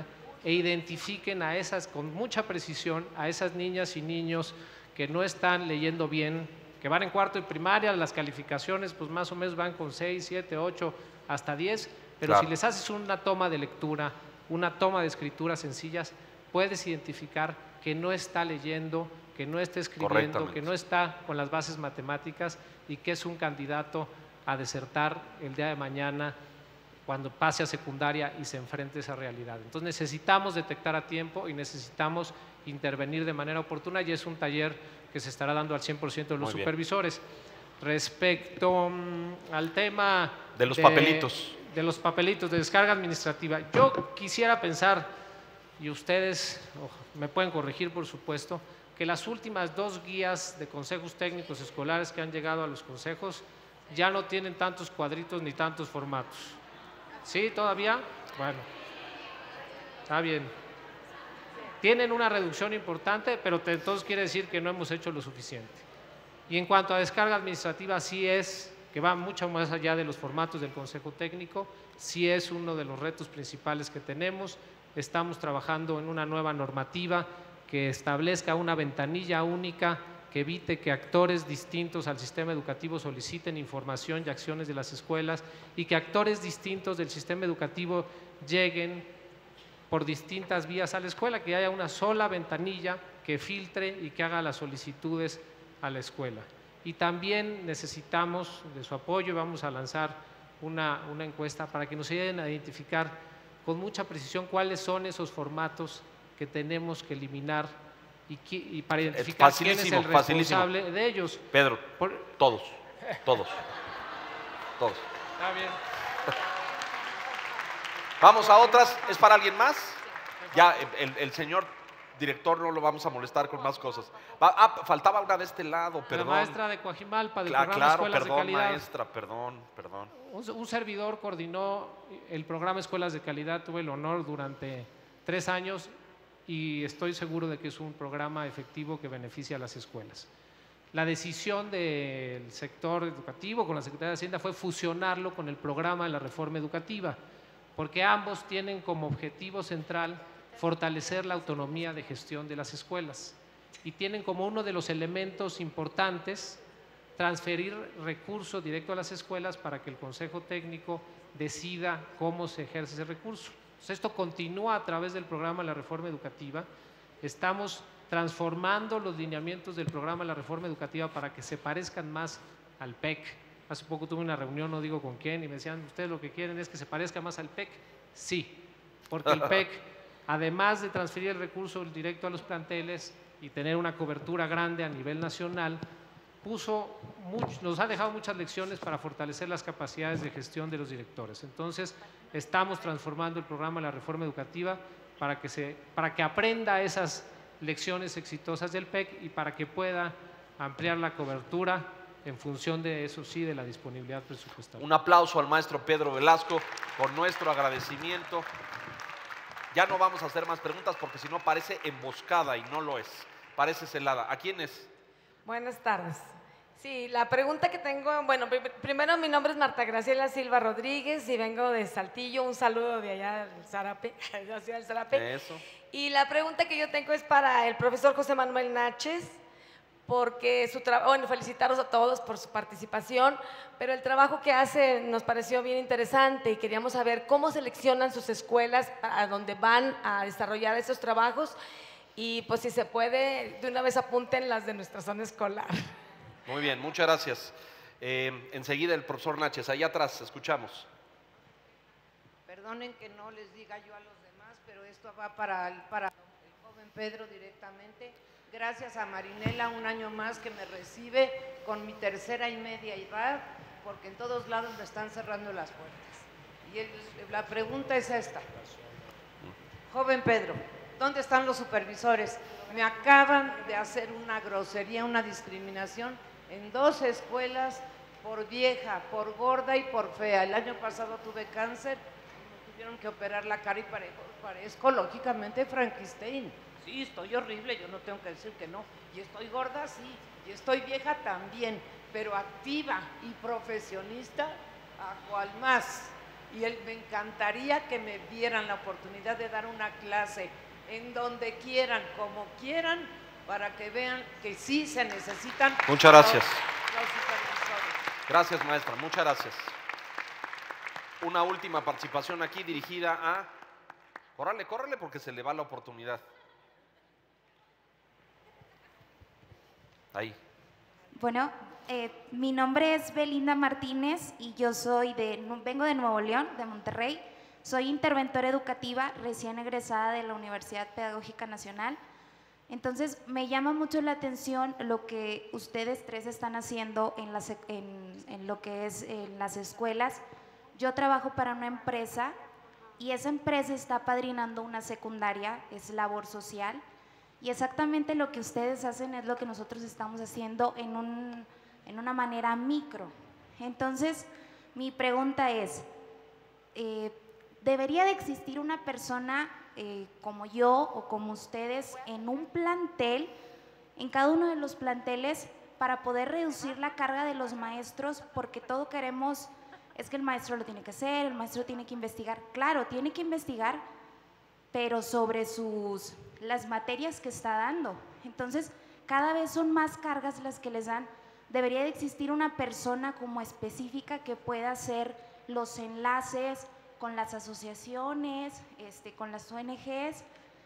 e identifiquen a esas, con mucha precisión, a esas niñas y niños que no están leyendo bien, que van en cuarto de primaria, las calificaciones pues más o menos van con seis, siete, ocho, hasta diez, pero Claro. si les haces una toma de lectura, una toma de escritura sencillas, puedes identificar que no está leyendo, que no está escribiendo, Correctamente. que no está con las bases matemáticas y que es un candidato a desertar el día de mañana cuando pase a secundaria y se enfrente a esa realidad. Entonces necesitamos detectar a tiempo y necesitamos intervenir de manera oportuna, y es un taller que se estará dando al cien por ciento de los Muy bien. supervisores. Respecto mm, al tema De los papelitos. de los papelitos de descarga administrativa, yo quisiera pensar, y ustedes oh, me pueden corregir por supuesto, que las últimas dos guías de consejos técnicos escolares que han llegado a los consejos ya no tienen tantos cuadritos ni tantos formatos. ¿Sí? ¿Todavía? Bueno, está bien. Tienen una reducción importante, pero te- entonces quiere decir que no hemos hecho lo suficiente. Y en cuanto a descarga administrativa, sí es, que va mucho más allá de los formatos del Consejo Técnico, sí es uno de los retos principales que tenemos. Estamos trabajando en una nueva normativa que establezca una ventanilla única que evite que actores distintos al sistema educativo soliciten información y acciones de las escuelas y que actores distintos del sistema educativo lleguen por distintas vías a la escuela, que haya una sola ventanilla que filtre y que haga las solicitudes a la escuela. Y también necesitamos de su apoyo, vamos a lanzar una, una encuesta para que nos ayuden a identificar con mucha precisión cuáles son esos formatos que tenemos que eliminar y, qui- y para identificar quién es Facilísimo, el facilísimo. responsable de ellos. Pedro, todos, todos, todos. Está bien. Vamos a otras. ¿Es para alguien más? Ya, el, el señor director no lo vamos a molestar con más cosas. Va- ah, faltaba una de este lado, perdón. La maestra de Coajimalpa del Cla- programa claro, Escuelas de perdón, Calidad. maestra, perdón, perdón. Un, un servidor coordinó el programa Escuelas de Calidad, tuve el honor durante tres años y estoy seguro de que es un programa efectivo que beneficia a las escuelas. La decisión del sector educativo con la Secretaría de Hacienda fue fusionarlo con el programa de la reforma educativa, porque ambos tienen como objetivo central fortalecer la autonomía de gestión de las escuelas y tienen como uno de los elementos importantes transferir recursos directo a las escuelas para que el Consejo Técnico decida cómo se ejerce ese recurso. Entonces, esto continúa a través del programa de la reforma educativa. Estamos transformando los lineamientos del programa de la reforma educativa para que se parezcan más al P E C. Hace poco tuve una reunión, no digo con quién, y me decían, ¿ustedes lo que quieren es que se parezca más al P E C? Sí, porque el P E C, además de transferir el recurso directo a los planteles y tener una cobertura grande a nivel nacional, puso much- nos ha dejado muchas lecciones para fortalecer las capacidades de gestión de los directores. Entonces, estamos transformando el programa de la reforma educativa para que, se, para que aprenda esas lecciones exitosas del P E C y para que pueda ampliar la cobertura en función de eso sí, de la disponibilidad presupuestaria. Un aplauso al maestro Pedro Velasco con nuestro agradecimiento. Ya no vamos a hacer más preguntas porque si no parece emboscada y no lo es, parece celada. ¿A quién es? Buenas tardes. Sí, la pregunta que tengo, bueno, pr- primero mi nombre es Marta Graciela Silva Rodríguez y vengo de Saltillo, un saludo de allá del Zarape, de la ciudad del Zarape. Eso. Y la pregunta que yo tengo es para el profesor José Manuel Náchez, porque su trabajo, bueno, felicitarlos a todos por su participación, pero el trabajo que hace nos pareció bien interesante y queríamos saber cómo seleccionan sus escuelas a donde van a desarrollar esos trabajos y pues si se puede, de una vez apunten las de nuestra zona escolar. Muy bien, muchas gracias. Eh, enseguida el profesor Náchez, ahí atrás, escuchamos. Perdonen que no les diga yo a los demás, pero esto va para el, para el joven Pedro directamente. Gracias a Marinela, un año más que me recibe con mi tercera y media edad, porque en todos lados me están cerrando las puertas. Y el- la pregunta es esta. Joven Pedro, ¿dónde están los supervisores? Me acaban de hacer una grosería, una discriminación en dos escuelas por vieja, por gorda y por fea. El año pasado tuve cáncer y me tuvieron que operar la cara y pare- parezco lógicamente Frankenstein. Sí, estoy horrible, yo no tengo que decir que no. Y estoy gorda, sí. Y estoy vieja también, pero activa y profesionista, a cual más. y él, me encantaría que me dieran la oportunidad de dar una clase en donde quieran, como quieran, para que vean que sí se necesitan. Muchas gracias. Los, los supervisores. Gracias, maestra, muchas gracias. Una última participación aquí dirigida a... Córrale, córrale porque se le va la oportunidad. Ahí. Bueno, eh, mi nombre es Belinda Martínez y yo soy de, vengo de Nuevo León, de Monterrey. Soy interventora educativa recién egresada de la Universidad Pedagógica Nacional. Entonces, me llama mucho la atención lo que ustedes tres están haciendo en, las, en, en lo que es en las escuelas. Yo trabajo para una empresa y esa empresa está padrinando una secundaria, es labor social. Y exactamente lo que ustedes hacen es lo que nosotros estamos haciendo en, un, en una manera micro. Entonces, mi pregunta es, eh, ¿debería de existir una persona eh, como yo o como ustedes en un plantel, en cada uno de los planteles, para poder reducir la carga de los maestros? Porque todo queremos, es que el maestro lo tiene que hacer, el maestro tiene que investigar. Claro, tiene que investigar, pero sobre sus... las materias que está dando. Entonces, cada vez son más cargas las que les dan. Debería de existir una persona como específica que pueda hacer los enlaces con las asociaciones, este, con las O N Ges,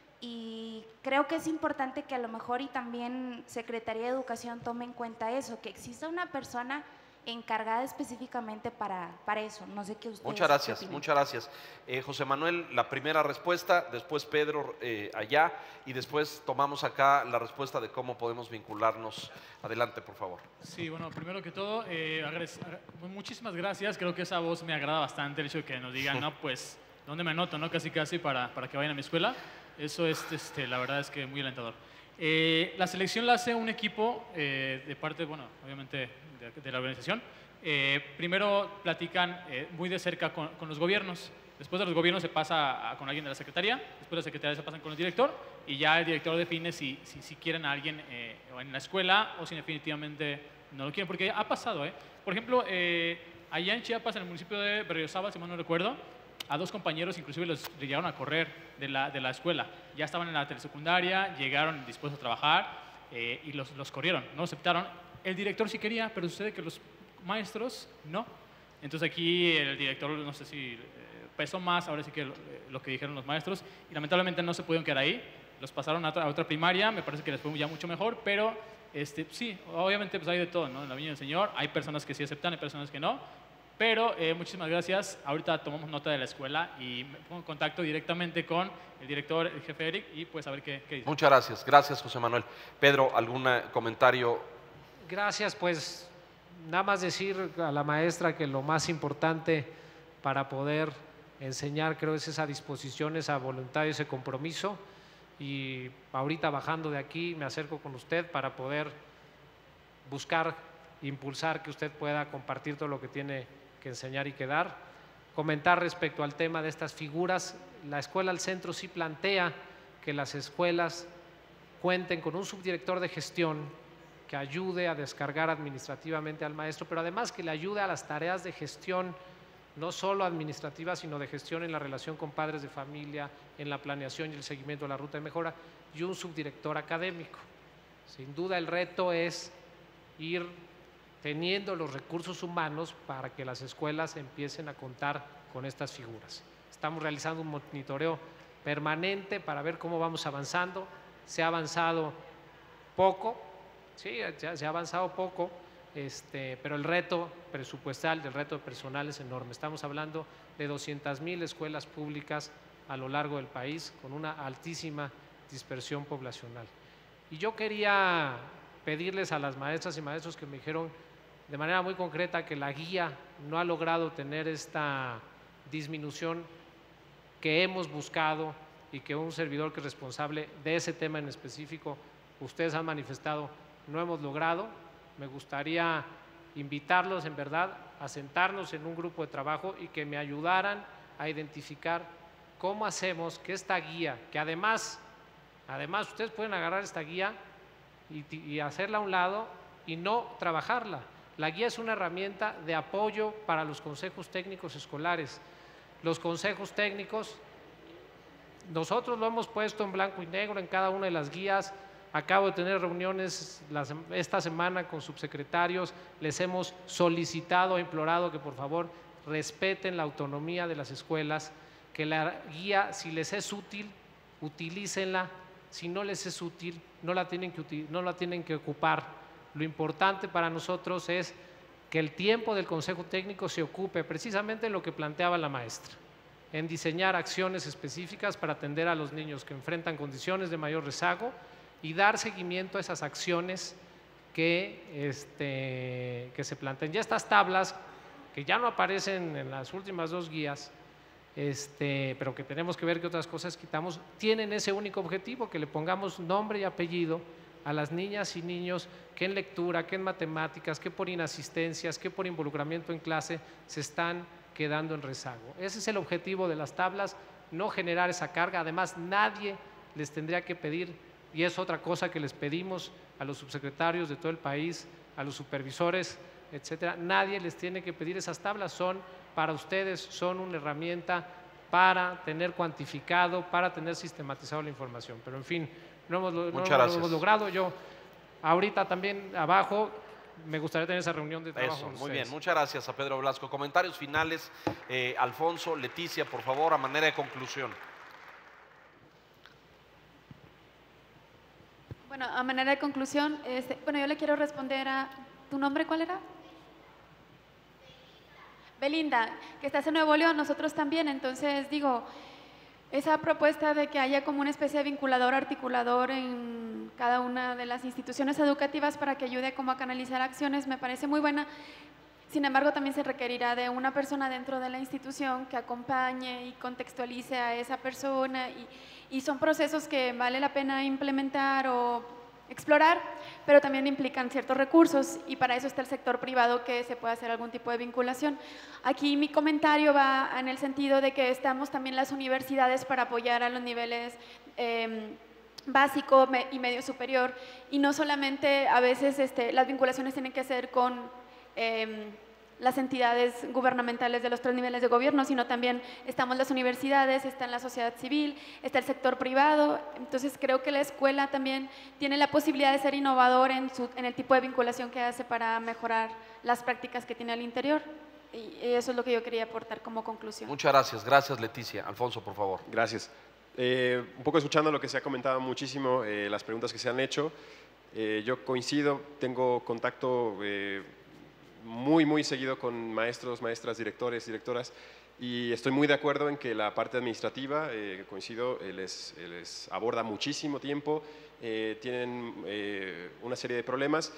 y creo que es importante que a lo mejor y también Secretaría de Educación tome en cuenta eso, que exista una persona encargada específicamente para, para eso. No sé qué ustedes... Muchas gracias, muchas gracias. Eh, José Manuel, la primera respuesta, después Pedro eh, allá, y después tomamos acá la respuesta de cómo podemos vincularnos. Adelante, por favor. Sí, bueno, primero que todo, eh, muchísimas gracias. Creo que esa voz me agrada bastante, el hecho de que nos digan, no, pues, ¿dónde me anoto? ¿No? Casi, casi para, para que vayan a mi escuela. Eso es, este, la verdad es que muy alentador. Eh, la selección la hace un equipo eh, de parte, bueno, obviamente de, de la organización. Eh, primero platican eh, muy de cerca con, con los gobiernos. Después de los gobiernos se pasa a, con alguien de la secretaría. Después de la secretaría se pasan con el director y ya el director define si, si, si quieren a alguien eh, en la escuela o si definitivamente no lo quieren. Porque ha pasado, ¿eh? Por ejemplo, eh, allá en Chiapas, en el municipio de Berriozábal, si mal no recuerdo, a dos compañeros inclusive los llegaron a correr de la, de la escuela. Ya estaban en la telesecundaria, llegaron dispuestos a trabajar eh, y los, los corrieron, no aceptaron. El director sí quería, pero sucede que los maestros no. Entonces aquí el director, no sé si eh, pesó más, ahora sí que lo, lo que dijeron los maestros, y lamentablemente no se pudieron quedar ahí. Los pasaron a otra, a otra primaria, me parece que les fue ya mucho mejor, pero este, sí, obviamente pues hay de todo, ¿no? En la viña del Señor hay personas que sí aceptan, hay personas que no. Pero eh, muchísimas gracias. Ahorita tomamos nota de la escuela y me pongo en contacto directamente con el director, el jefe Eric, y pues a ver qué, qué dice. Muchas gracias. Gracias, José Manuel. Pedro, ¿algún comentario? Gracias, pues nada más decir a la maestra que lo más importante para poder enseñar creo es esa disposición, esa voluntad y ese compromiso. Y ahorita bajando de aquí me acerco con usted para poder buscar, impulsar que usted pueda compartir todo lo que tiene que enseñar y que dar. Comentar respecto al tema de estas figuras, la Escuela al Centro sí plantea que las escuelas cuenten con un subdirector de gestión que ayude a descargar administrativamente al maestro, pero además que le ayude a las tareas de gestión, no solo administrativas, sino de gestión en la relación con padres de familia, en la planeación y el seguimiento de la ruta de mejora, y un subdirector académico. Sin duda el reto es ir teniendo los recursos humanos para que las escuelas empiecen a contar con estas figuras. Estamos realizando un monitoreo permanente para ver cómo vamos avanzando. Se ha avanzado poco, sí, ya se ha avanzado poco, este, pero el reto presupuestal, el reto personal es enorme. Estamos hablando de doscientas mil escuelas públicas a lo largo del país con una altísima dispersión poblacional. Y yo quería pedirles a las maestras y maestros que me dijeron de manera muy concreta que la guía no ha logrado tener esta disminución que hemos buscado y que un servidor que es responsable de ese tema en específico, ustedes han manifestado, no hemos logrado. Me gustaría invitarlos en verdad a sentarnos en un grupo de trabajo y que me ayudaran a identificar cómo hacemos que esta guía, que además, además ustedes pueden agarrar esta guía y, y hacerla a un lado y no trabajarla. La guía es una herramienta de apoyo para los consejos técnicos escolares. Los consejos técnicos, nosotros lo hemos puesto en blanco y negro en cada una de las guías. Acabo de tener reuniones esta semana con subsecretarios, les hemos solicitado e implorado que por favor respeten la autonomía de las escuelas, que la guía, si les es útil, utilícenla, si no les es útil, no la tienen que, no la tienen que ocupar. Lo importante para nosotros es que el tiempo del Consejo Técnico se ocupe precisamente en lo que planteaba la maestra, en diseñar acciones específicas para atender a los niños que enfrentan condiciones de mayor rezago y dar seguimiento a esas acciones que, este, que se plantean. Ya estas tablas, que ya no aparecen en las últimas dos guías, este, pero que tenemos que ver qué otras cosas quitamos, tienen ese único objetivo, que le pongamos nombre y apellido a las niñas y niños que en lectura, que en matemáticas, que por inasistencias, que por involucramiento en clase se están quedando en rezago. Ese es el objetivo de las tablas, no generar esa carga. Además, nadie les tendría que pedir, y es otra cosa que les pedimos a los subsecretarios de todo el país, a los supervisores, etcétera, nadie les tiene que pedir esas tablas, son para ustedes, son una herramienta para tener cuantificado, para tener sistematizado la información. Pero en fin, no hemos, no, no lo hemos logrado. Yo ahorita también abajo me gustaría tener esa reunión de trabajo. Eso, con muy ustedes. bien, muchas gracias a Pedro Velasco. Comentarios finales, eh, Alfonso, Leticia, por favor, a manera de conclusión. Bueno, a manera de conclusión, este, bueno, yo le quiero responder a… ¿Tu nombre cuál era? Belinda, que estás en Nuevo León, nosotros también, entonces digo, esa propuesta de que haya como una especie de vinculador, articulador en cada una de las instituciones educativas para que ayude como a canalizar acciones me parece muy buena. Sin embargo, también se requerirá de una persona dentro de la institución que acompañe y contextualice a esa persona y, y son procesos que vale la pena implementar o explorar, pero también implican ciertos recursos y para eso está el sector privado que se puede hacer algún tipo de vinculación. Aquí mi comentario va en el sentido de que estamos también las universidades para apoyar a los niveles eh, básico y medio superior y no solamente a veces este, las vinculaciones tienen que ser con eh, las entidades gubernamentales de los tres niveles de gobierno, sino también estamos las universidades, está en la sociedad civil, está el sector privado, entonces creo que la escuela también tiene la posibilidad de ser innovador en, su, en el tipo de vinculación que hace para mejorar las prácticas que tiene al interior y eso es lo que yo quería aportar como conclusión. Muchas gracias, gracias Leticia. Alfonso, por favor. Gracias. Eh, un poco escuchando lo que se ha comentado muchísimo, eh, las preguntas que se han hecho, eh, yo coincido, tengo contacto eh, muy, muy seguido con maestros, maestras, directores, directoras y estoy muy de acuerdo en que la parte administrativa, eh, coincido, eh, les, eh, les aborda muchísimo tiempo, eh, tienen eh, una serie de problemas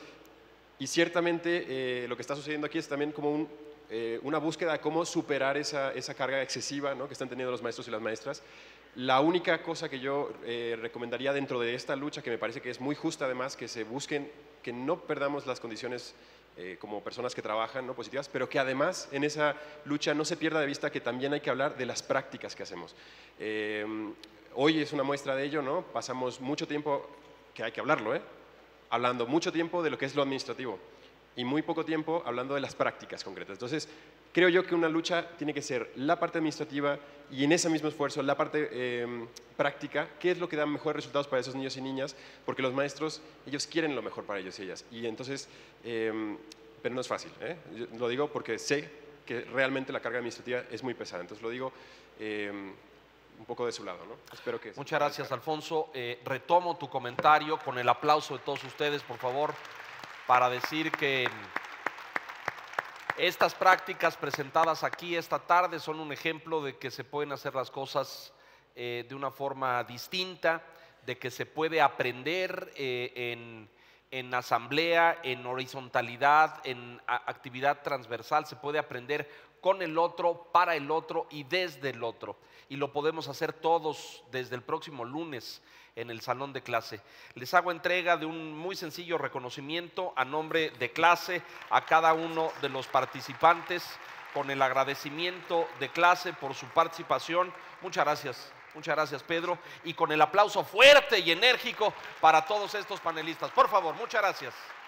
y ciertamente eh, lo que está sucediendo aquí es también como un, eh, una búsqueda de cómo superar esa, esa carga excesiva, ¿no?, que están teniendo los maestros y las maestras. La única cosa que yo eh, recomendaría dentro de esta lucha, que me parece que es muy justa además, que se busquen, que no perdamos las condiciones Eh, como personas que trabajan, ¿no?, positivas, pero que además en esa lucha no se pierda de vista que también hay que hablar de las prácticas que hacemos. Eh, hoy es una muestra de ello, ¿no? Pasamos mucho tiempo, que hay que hablarlo, ¿eh? hablando mucho tiempo de lo que es lo administrativo y muy poco tiempo hablando de las prácticas concretas. Entonces, creo yo que una lucha tiene que ser la parte administrativa y en ese mismo esfuerzo la parte eh, práctica, qué es lo que da mejores resultados para esos niños y niñas, porque los maestros, ellos quieren lo mejor para ellos y ellas. Y entonces, eh, pero no es fácil, ¿eh? Yo lo digo porque sé que realmente la carga administrativa es muy pesada. Entonces lo digo eh, un poco de su lado, ¿no? Espero que… Muchas gracias, Alfonso. Eh, retomo tu comentario con el aplauso de todos ustedes, por favor, para decir que estas prácticas presentadas aquí esta tarde son un ejemplo de que se pueden hacer las cosas eh, de una forma distinta, de que se puede aprender eh, en, en asamblea, en horizontalidad, en a, actividad transversal, se puede aprender con el otro, para el otro y desde el otro. Y lo podemos hacer todos desde el próximo lunes en el salón de clase. Les hago entrega de un muy sencillo reconocimiento a nombre de clase a cada uno de los participantes con el agradecimiento de clase por su participación. Muchas gracias, muchas gracias Pedro, y con el aplauso fuerte y enérgico para todos estos panelistas. Por favor, muchas gracias.